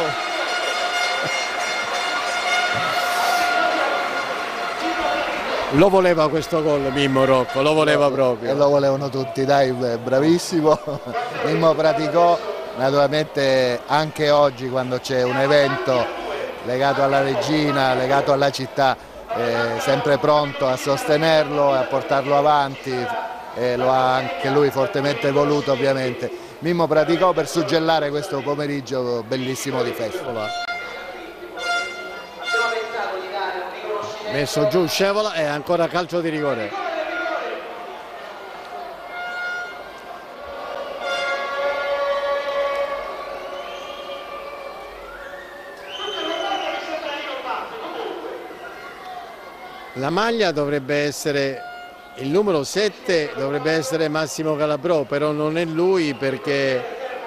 Lo voleva questo gol Mimmo Rocco, lo voleva proprio. E lo volevano tutti, dai, bravissimo. Mimmo Praticò, naturalmente anche oggi quando c'è un evento legato alla Regina, legato alla città, è sempre pronto a sostenerlo e a portarlo avanti, e lo ha anche lui fortemente voluto ovviamente. Mimmo Praticò per suggellare questo pomeriggio bellissimo di festival. Messo giù Scevola e ancora calcio di rigore. La maglia dovrebbe essere, il numero sette dovrebbe essere Massimo Calabrò, però non è lui perché,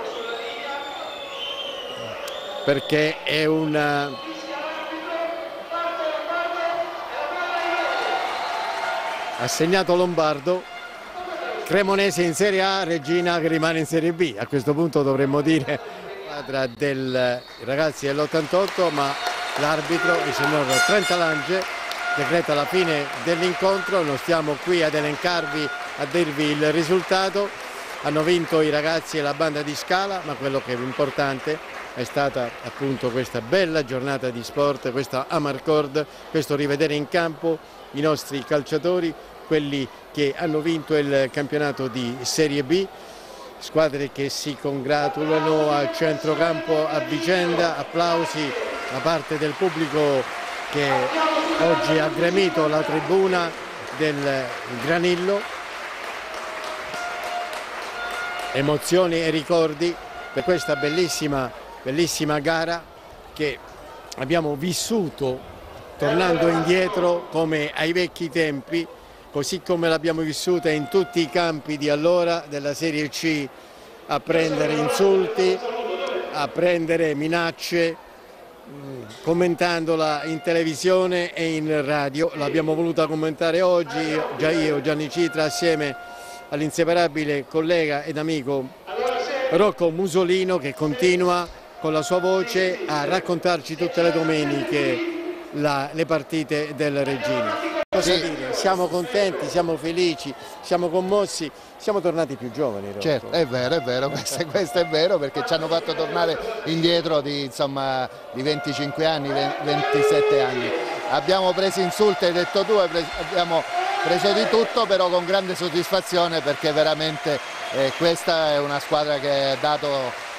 perché è una... ha segnato Lombardo. Cremonese in Serie A, Regina che rimane in Serie B. A questo punto dovremmo dire squadra del ragazzi dell'ottantotto, ma l'arbitro, il signor Trentalange, decreta la fine dell'incontro. Non stiamo qui ad elencarvi, a dirvi il risultato. Hanno vinto i ragazzi e la banda di Scala, ma quello che è importante è stata appunto questa bella giornata di sport, questa Amarcord, questo rivedere in campo i nostri calciatori, quelli che hanno vinto il campionato di Serie B, squadre che si congratulano al centrocampo a vicenda, applausi da parte del pubblico che oggi ha gremito la tribuna del Granillo, emozioni e ricordi per questa bellissima, bellissima gara che abbiamo vissuto tornando indietro come ai vecchi tempi, così come l'abbiamo vissuta in tutti i campi di allora della Serie C, a prendere insulti, a prendere minacce, commentandola in televisione e in radio. L'abbiamo voluta commentare oggi, già io, Gianni Citra, assieme all'inseparabile collega ed amico Rocco Musolino, che continua con la sua voce a raccontarci tutte le domeniche La, le partite del Regina. Cosa sì. dire? Siamo contenti, siamo felici, siamo commossi, siamo tornati più giovani. Rocco. Certo, è vero, è vero, questo, questo è vero, perché ci hanno fatto tornare indietro di, insomma, di venticinque anni, ventisette anni. Abbiamo preso insulti, hai detto tu, abbiamo preso di tutto, però con grande soddisfazione, perché veramente eh, questa è una squadra che ha dato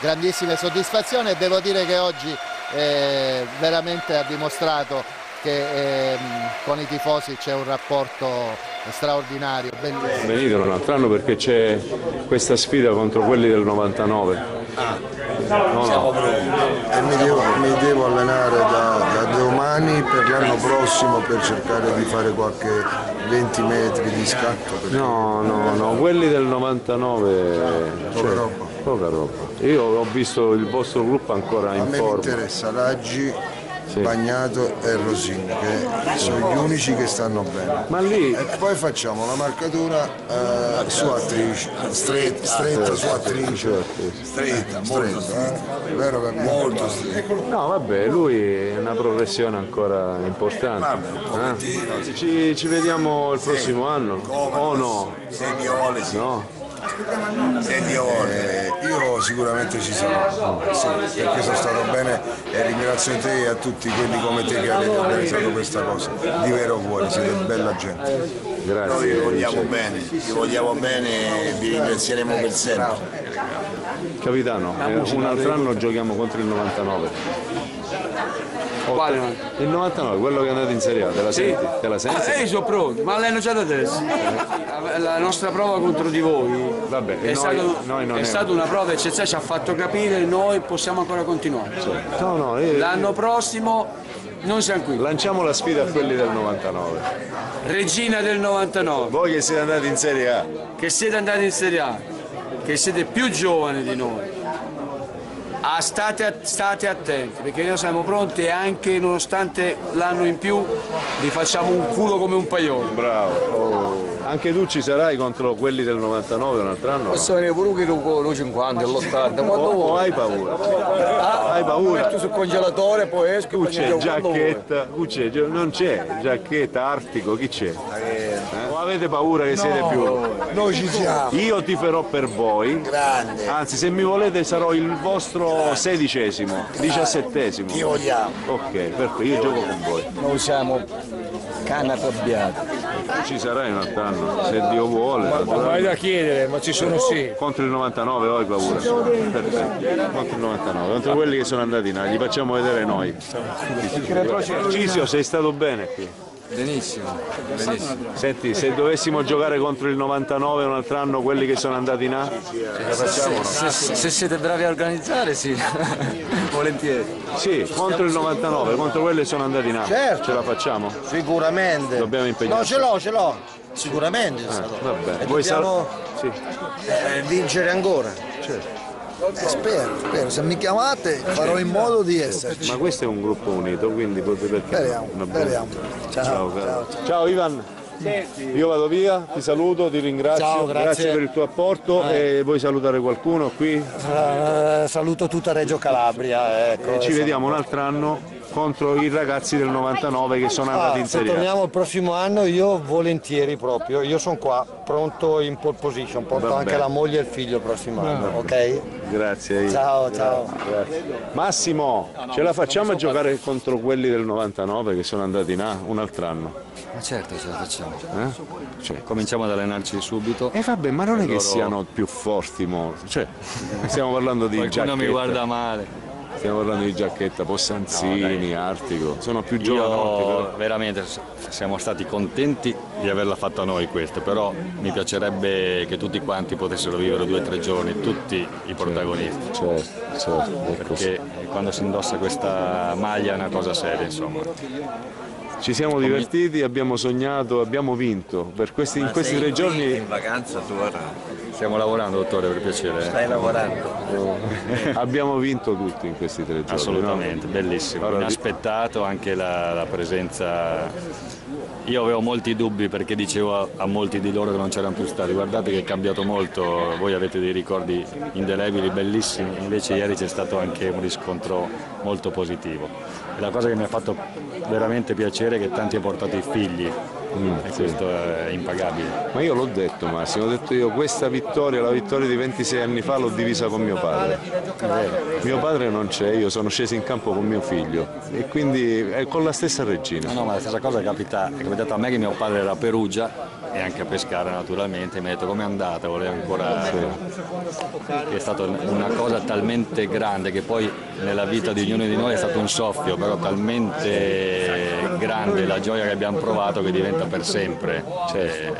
grandissime soddisfazioni e devo dire che oggi eh, veramente ha dimostrato che eh, con i tifosi c'è un rapporto straordinario. Bellissimo. Venite un altro anno perché c'è questa sfida contro quelli del novantanove. Ah, no, no. E mi devo, mi devo allenare da, da domani per l'anno prossimo per cercare di fare qualche venti metri di scatto. Perché... No, no, no, quelli del novantanove. Poca cioè, roba. Poca roba. Io ho visto il vostro gruppo ancora in forma. A me forma. mi interessa Raggi, sì. Bagnato e Rosini, che sono gli unici che stanno bene. Ma lì... E poi facciamo la marcatura eh, su attrice, stretta, stretta su attrice, stretta, stretta, eh? Vero che molto stretta. No vabbè, lui è una progressione ancora importante. Eh? Ci, ci vediamo il prossimo anno? O no? No? Senti, eh, io sicuramente ci sarò, sì, perché sono stato bene e ringrazio te e a tutti quelli come te che avete organizzato questa cosa, di vero cuore, siete bella gente. Grazie. Noi vi vogliamo bene, vi vogliamo bene e vi ringrazieremo per sempre. Capitano, eh, un altro anno giochiamo contro il novantanove. Quale? Il novantanove, quello che è andato in Serie A, te la Sì. senti? Te la senti? Eh, io sono pronto, ma l'hanno già da adesso. La nostra prova contro di voi Vabbè, è, noi, stato, noi non è è... stata una prova eccezionale, ci ha fatto capire che noi possiamo ancora continuare. No, no, io... L'anno prossimo noi siamo qui. Lanciamo la sfida a quelli del novantanove. Regina del novantanove. Voi che siete andati in Serie A. Che siete andati in Serie A, che siete più giovani di noi. Ah, state, state attenti perché noi siamo pronti e anche nonostante l'anno in più vi facciamo un culo come un paiolo. Bravo. Oh. Anche tu ci sarai contro quelli del novantanove un altro anno? Posso venire pure con lo cinquanta, l'ottanta, o, o hai paura? Ah, hai paura? Metto sul congelatore poi esco. Tu c'è giacchetta, tu c'è, non c'è giacchetta, artico, chi c'è? Eh? O avete paura che siete no, più? Noi ci siamo. Io tiferò per voi. Grande. Anzi, se mi volete sarò il vostro sedicesimo, diciassettesimo. Ti vogliamo. Ok, perfetto, io gioco con voi. Noi siamo canna arrabbiata. Ci sarai un altro anno, se Dio vuole. Ma vai da chiedere, ma ci sono sì. Contro il novantanove ho paura. Perfetto. Contro il novantanove, contro quelli che sono andati là, gli facciamo vedere noi. Cisio, sei stato bene qui? Benissimo, benissimo. Senti, se dovessimo giocare contro il novantanove un altro anno, quelli che sono andati là, ce la facciamo? No? Se, se, se siete bravi a organizzare, sì, volentieri. Sì, contro il novantanove, contro quelli che sono andati là, certo. Ce la facciamo? Sicuramente. Dobbiamo impegnarci. No, ce l'ho, ce l'ho. Sicuramente. Ah, vabbè. E Vuoi dobbiamo sì. eh, vincere ancora. Certo. Eh, spero, spero, se mi chiamate farò in modo di esserci. Ma questo è un gruppo unito, quindi potete perché? Speriamo, speriamo. Ciao, ciao, ciao, ciao. Ciao Ivan. Io vado via, ti saluto, ti ringrazio, Ciao, grazie. grazie per il tuo apporto Eh. e vuoi salutare qualcuno qui? Uh, saluto tutta Reggio Calabria. Ecco, E ci vediamo un altro anno contro i ragazzi del novantanove che sono andati ah, in se Serie A. torniamo il prossimo anno io volentieri proprio, io sono qua, pronto in pole position, porto Va anche bene. la moglie e il figlio il prossimo anno, ok? Grazie. Ivan. Ciao, ciao. Grazie. Massimo, ce la facciamo a giocare contro quelli del novantanove che sono andati là un altro anno? Ma certo ce la facciamo. Eh? Cioè. Cominciamo ad allenarci subito. E eh vabbè, ma non è che loro... siano più forti, mo. Cioè, stiamo parlando di Qualcuno giacchetta. mi guarda male. Stiamo parlando di giacchetta, Possanzini, no, Artico, sono più giovanotti. Io però. veramente siamo stati contenti di averla fatta noi questa, però mi piacerebbe che tutti quanti potessero vivere due o tre giorni, tutti i protagonisti. Certo, certo, perché quando si indossa questa maglia è una cosa seria, insomma. Ci siamo divertiti, abbiamo sognato, abbiamo vinto. Per questi, in questi tre giorni. In vacanza tu ora. Stiamo lavorando, dottore, per piacere. Stai lavorando. Oh. Abbiamo vinto tutti in questi tre giorni. Assolutamente, no? bellissimo. Allora, inaspettato anche la, la presenza. Io avevo molti dubbi perché dicevo a, a molti di loro che non c'erano più stati. Guardate che è cambiato molto, voi avete dei ricordi indelebili, bellissimi, invece ieri c'è stato anche un riscontro molto positivo. E la cosa che mi ha fatto veramente piacere è che tanti hanno portato i figli Mm, e sì. questo è impagabile. Ma io l'ho detto Massimo, ho detto io questa vittoria, la vittoria di ventisei anni fa l'ho divisa con mio padre. Mio padre non c'è, io sono sceso in campo con mio figlio e quindi è con la stessa Regina. No, no, ma la stessa cosa capita, è capitato a me che mio padre era a Perugia e anche a pescare naturalmente, mi ha detto com'è andata, voleva ancora... Sì. È stata una cosa talmente grande che poi nella vita di ognuno di noi è stato un soffio, però talmente grande la gioia che abbiamo provato che diventa per sempre. Cioè,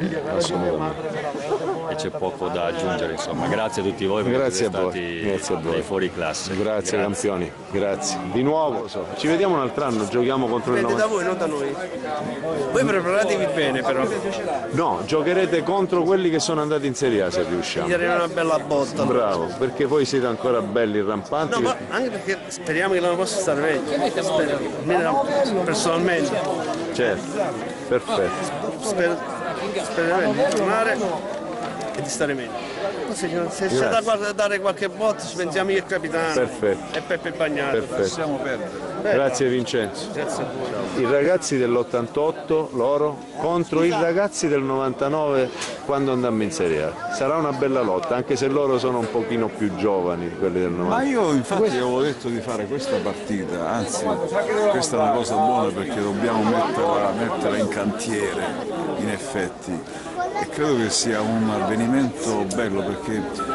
e c'è poco da aggiungere, insomma. Grazie a tutti voi perché grazie siete a voi. stati Grazie a voi. dei fuori classe. Grazie, grazie campioni, grazie. Di nuovo, ci vediamo un altro anno, giochiamo contro il Dipende da voi, non da noi. Voi preparatevi bene però. No, giocherete contro quelli che sono andati in Serie A se riusciamo. Gli daremo una bella botta. Bravo, perché voi siete ancora belli rampanti. No, ma anche perché speriamo che l'anno prossimo stare meglio. Speriamo, personalmente. Certo, perfetto. Spero, speriamo di tornare e di stare meglio. Se, se c'è da guarda, dare qualche botta ci pensiamo io e il capitano. Perfetto. E Peppe Bagnato. Perfetto. Possiamo perdere. Grazie Vincenzo. Grazie a voi. I ragazzi dell'ottantotto, loro, contro i ragazzi del novantanove quando andammo in Serie A. Sarà una bella lotta, anche se loro sono un pochino più giovani di quelli del novantanove. Ma io infatti avevo detto di fare questa partita, anzi questa è una cosa buona perché dobbiamo metterla, metterla in cantiere, in effetti. E credo che sia un avvenimento bello perché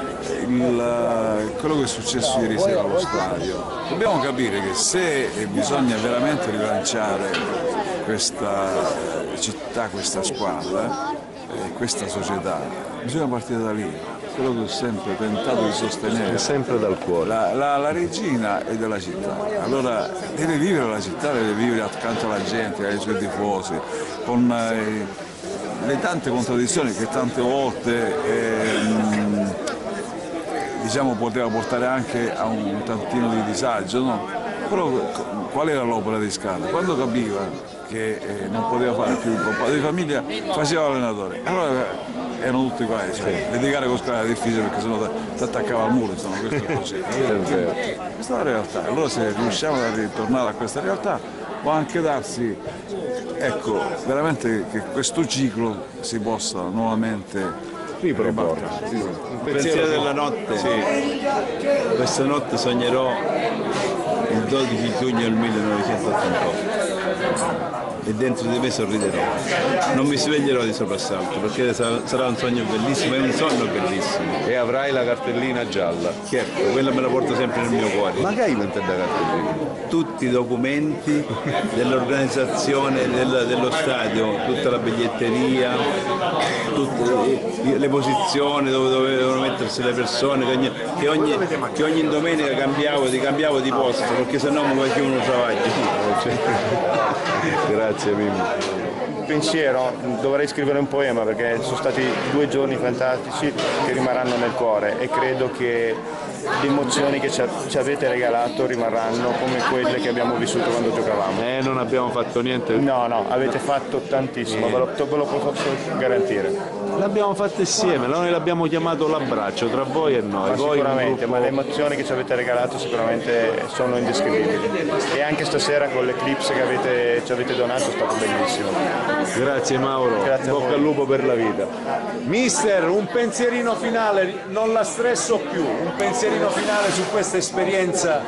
il, quello che è successo ieri sera allo stadio, dobbiamo capire che se bisogna veramente rilanciare questa città, questa squadra, eh, questa società, bisogna partire da lì. Quello che ho sempre tentato di sostenere è sempre dal cuore. La, la, la regina è della città, allora deve vivere la città, deve vivere accanto alla gente, ai suoi tifosi, con eh, le tante contraddizioni che tante volte ehm, diciamo, poteva portare anche a un tantino di disagio, no? Però qual era l'opera di Scala? Quando capiva che eh, non poteva fare più il padre di famiglia, faceva l'allenatore. Allora erano tutti qua, cioè, litigare con Scala era difficile perché sennò ti attaccava al muro, insomma, questo è così. Questa è la realtà. Allora se riusciamo a ritornare a questa realtà può anche darsi, ecco, veramente che questo ciclo si possa nuovamente riproporre. Il pensiero della notte, sì. Questa notte sognerò il dodici giugno del millenovecentottantotto e dentro di me sorriderò. Non mi sveglierò di soprassalto perché sarà un sogno bellissimo, è un sogno bellissimo. E avrai la cartellina gialla. Certo, quella me la porto sempre nel mio cuore. Ma che hai inventato la cartellina? Tutti i documenti dell'organizzazione del, dello stadio, tutta la biglietteria, tutte le posizioni dove dovevano mettersi le persone, che ogni, che ogni, che ogni domenica cambiavo di, cambiavo di posto perché sennò mi facevo uno travaglio. Grazie Mimmo. Pensiero, dovrei scrivere un poema perché sono stati due giorni fantastici che rimarranno nel cuore e credo che le emozioni che ci, ci avete regalato rimarranno come quelle che abbiamo vissuto quando giocavamo. Eh, non abbiamo fatto niente. No, no, avete fatto tantissimo, ve lo, ve lo posso garantire. L'abbiamo fatto insieme, noi l'abbiamo chiamato l'abbraccio tra voi e noi. Ma voi sicuramente, gruppo... ma le emozioni che ci avete regalato sicuramente sono indescrivibili. E anche stasera con l'eclipse che avete, ci avete donato è stato bellissimo. Grazie Mauro, Grazie bocca al lupo per la vita. Mister, un pensierino finale, non la stresso più, un pensierino finale su questa esperienza.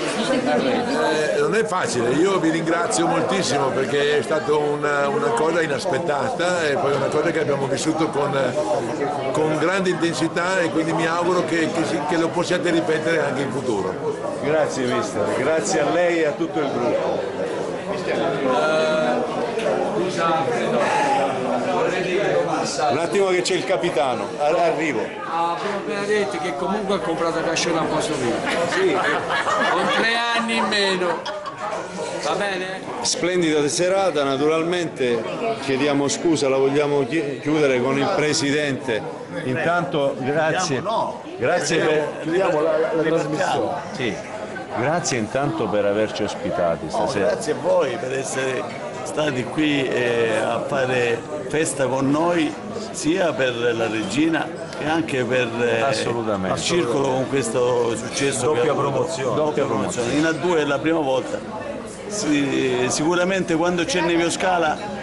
Eh, non è facile, io vi ringrazio moltissimo perché è stata una, una cosa inaspettata e poi una cosa che abbiamo vissuto con, con grande intensità e quindi mi auguro che, che, che lo possiate ripetere anche in futuro. Grazie mister, grazie a lei e a tutto il gruppo. Un attimo che c'è il capitano, arrivo. Ah, abbiamo appena detto che comunque ha comprato Casciola a posto mio. Sì. Con tre anni in meno. Va bene? Splendida serata, naturalmente chiediamo scusa, la vogliamo chiudere con il presidente. Intanto grazie. Grazie per chiudiamo la, la, la trasmissione. Sì. Grazie intanto per averci ospitati stasera. Oh, grazie a voi per essere stati qui eh, a fare festa con noi sia per la regina che anche per eh, Assolutamente. il circolo con questo successo. Doppia che promozione. Doppia promozione. In A due è la prima volta. Sì, sicuramente quando c'è Nevio Scala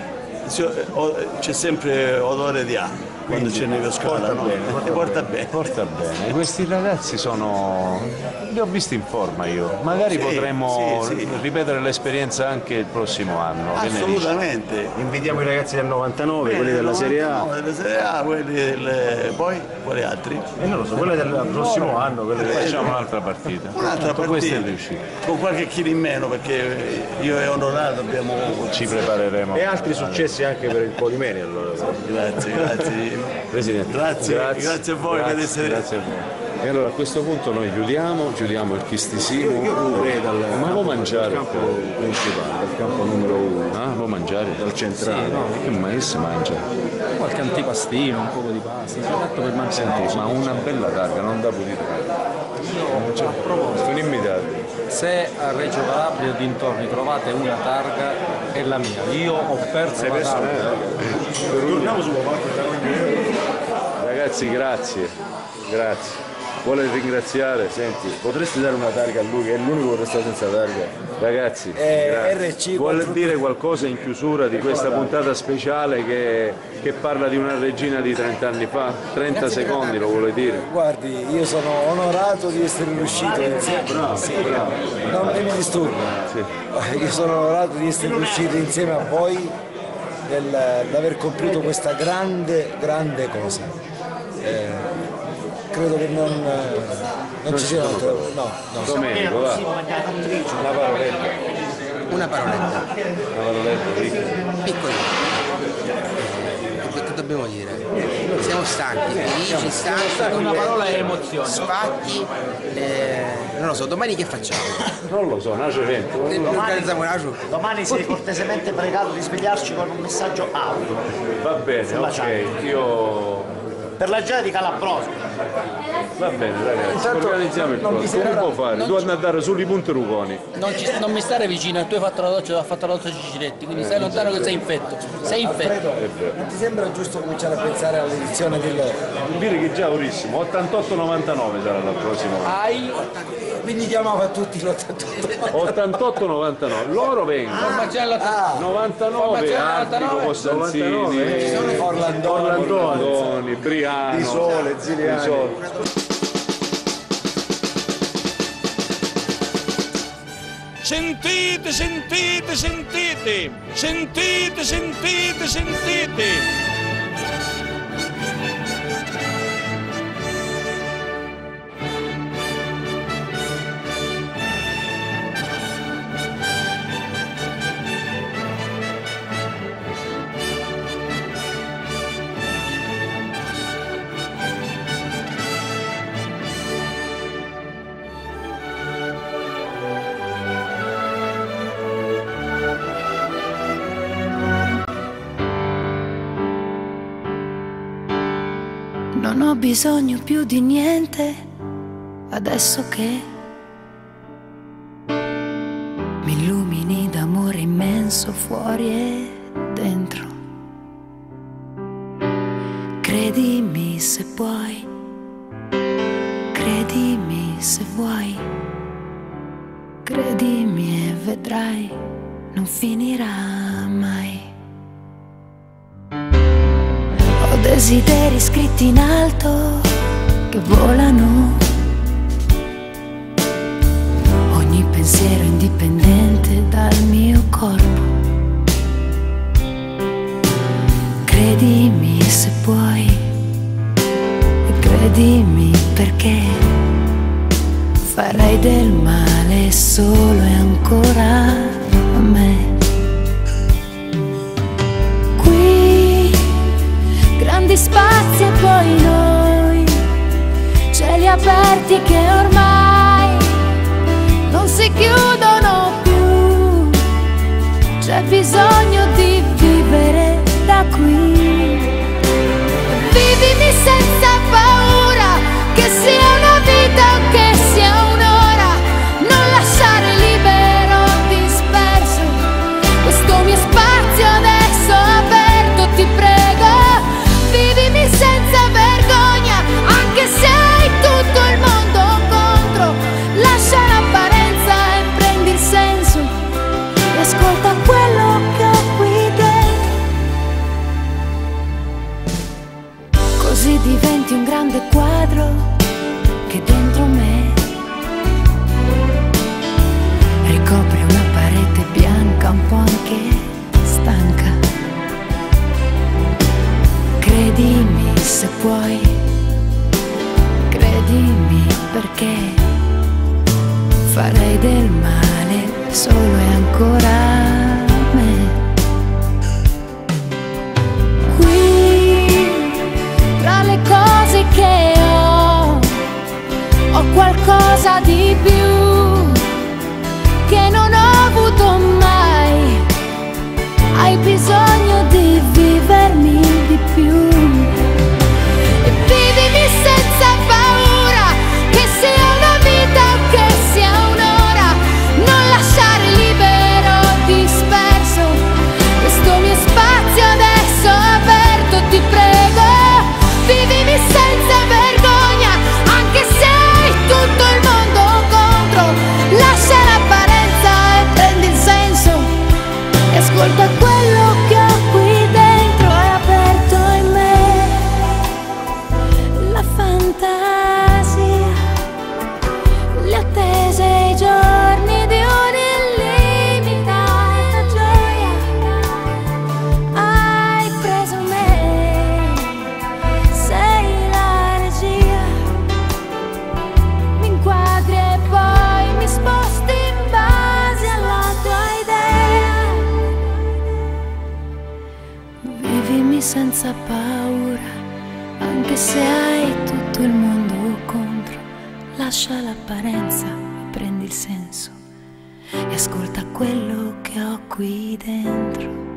c'è sempre odore di acqua quando c'è Nevio Scala, no? Bene, porta, bene. porta bene. Questi ragazzi sono, li ho visti in forma io, magari sì, potremmo sì, sì. ripetere l'esperienza anche il prossimo anno. Assolutamente. Invitiamo i ragazzi del novantanove, bene, quelli della Serie A. No, della Serie A, quelli del... poi quali altri? E non lo so, quelli del prossimo anno, quelli eh, facciamo un'altra partita. Un'altra partita. Questa è riuscita. Con qualche chilo in meno, perché io e Onorato abbiamo. Ci prepareremo. E altri successi anche per il Polimeni allora. Grazie, grazie. Presidente. Grazie, grazie, grazie a voi per essere. Grazie a voi. E allora a questo punto noi chiudiamo, chiudiamo il chistissimo. Dal, ma può mangiare dal campo principale, dal campo numero uno. Ah, può mangiare? Dal centrale. Sì, no. Che mai si mangia? Qualche antipastino, un po' di pasta, soprattutto per mangiare. Senti, ma una bella targa, non da pulire. Io propongo. Sono immediati. Se a Reggio Calabria o dintorni trovate una targa, è la mia. Io ho perso la targa. Torniamo sulla parte. Ragazzi, grazie, grazie. Vuole ringraziare? Senti, potresti dare una targa a lui che è l'unico che resta senza targa? Ragazzi, eh, R C vuole quattro... dire qualcosa in chiusura di questa puntata speciale che, che parla di una regina di trenta anni fa? trenta secondi lo vuole dire? Guardi, io sono onorato di essere riuscito insieme. Bravo, sì, bravo. Non mi disturba. Sì. Io sono onorato di essere riuscito insieme a voi ad aver compiuto questa grande, grande cosa. Eh, credo che non, non, non ci sia altro. No, no. Domenico, va. Una paroletta. Una paroletta. Una paroletta piccola. Piccolina. Che dobbiamo dire? Siamo stanchi, felici, stanchi. Una parola è emozione. Sfatti. Eh, non lo so, domani che facciamo? Non lo so, nasce evento. Domani, domani sei cortesemente pregato di svegliarci con un messaggio audio. Va bene, ok. Io. Per la gente di Calabrose. Va bene ragazzi, intanto organizziamo il prossimo. Come può fare? Tu andare a dare sugli punti Ruconi. Non, ci, non mi stare vicino, tu hai fatto la doccia, hai fatto la doccia Ciciretti, quindi stai lontano che sei infetto. Sei infetto. Non ti sembra giusto cominciare a pensare all'edizione del... Vuol dire che già orissimo, ottantotto novantanove sarà la prossima. Hai... Quindi chiamavo a tutti l'ottantotto. ottantotto novantanove, loro vengono. Ah, novantanove, Artico, Costanzini, Orlandoni, Briano, Di Sole, Ziliani. Di Sole. Sentite, sentite, sentite, sentite, sentite, sentite. Non ho bisogno più di niente adesso che mi illumini d'amore immenso fuori e dentro. Credimi se puoi, credimi se vuoi, credimi e vedrai, non finirà mai. Ho desideri scritti in alto che volano, ogni pensiero indipendente dal mio corpo. Credimi se puoi e credimi perché farai del male solo e ancora a me. Grandi spazi e poi noi, cieli aperti che ormai non si chiudono più. C'è bisogno di vivere da qui. Vivimi senza paura, che sia una vita o che sia un'ora. Non lasciare libero, disperso, questo mio spazio adesso aperto, ti prego. Vivimi senza vergogna, anche se hai tutto il mondo con puoi, credimi, perché farei del male solo e ancora me. Qui, tra le cose che ho, ho qualcosa di più che non ho avuto mai. Hai bisogno di vivermi di più. E vivimi senza paura, che sia una vita o che sia un'ora. Non lasciare libero, disperso, questo mio spazio adesso aperto, ti prego. Vivimi senza vergogna, anche se hai tutto il mondo contro. Lascia l'apparenza e prendi il senso, e ascolta quello che ho qui dentro, è aperto in me. La fantasia, le attese, i giorni di un'illimitata gioia. Hai preso me, sei la regia. Mi inquadri e poi mi sposti in base alla tua idea. Vivimi senza paura, anche se hai tutto il mondo contro. Lascia l'apparenza e prendi il senso, e ascolta quello che ho qui dentro.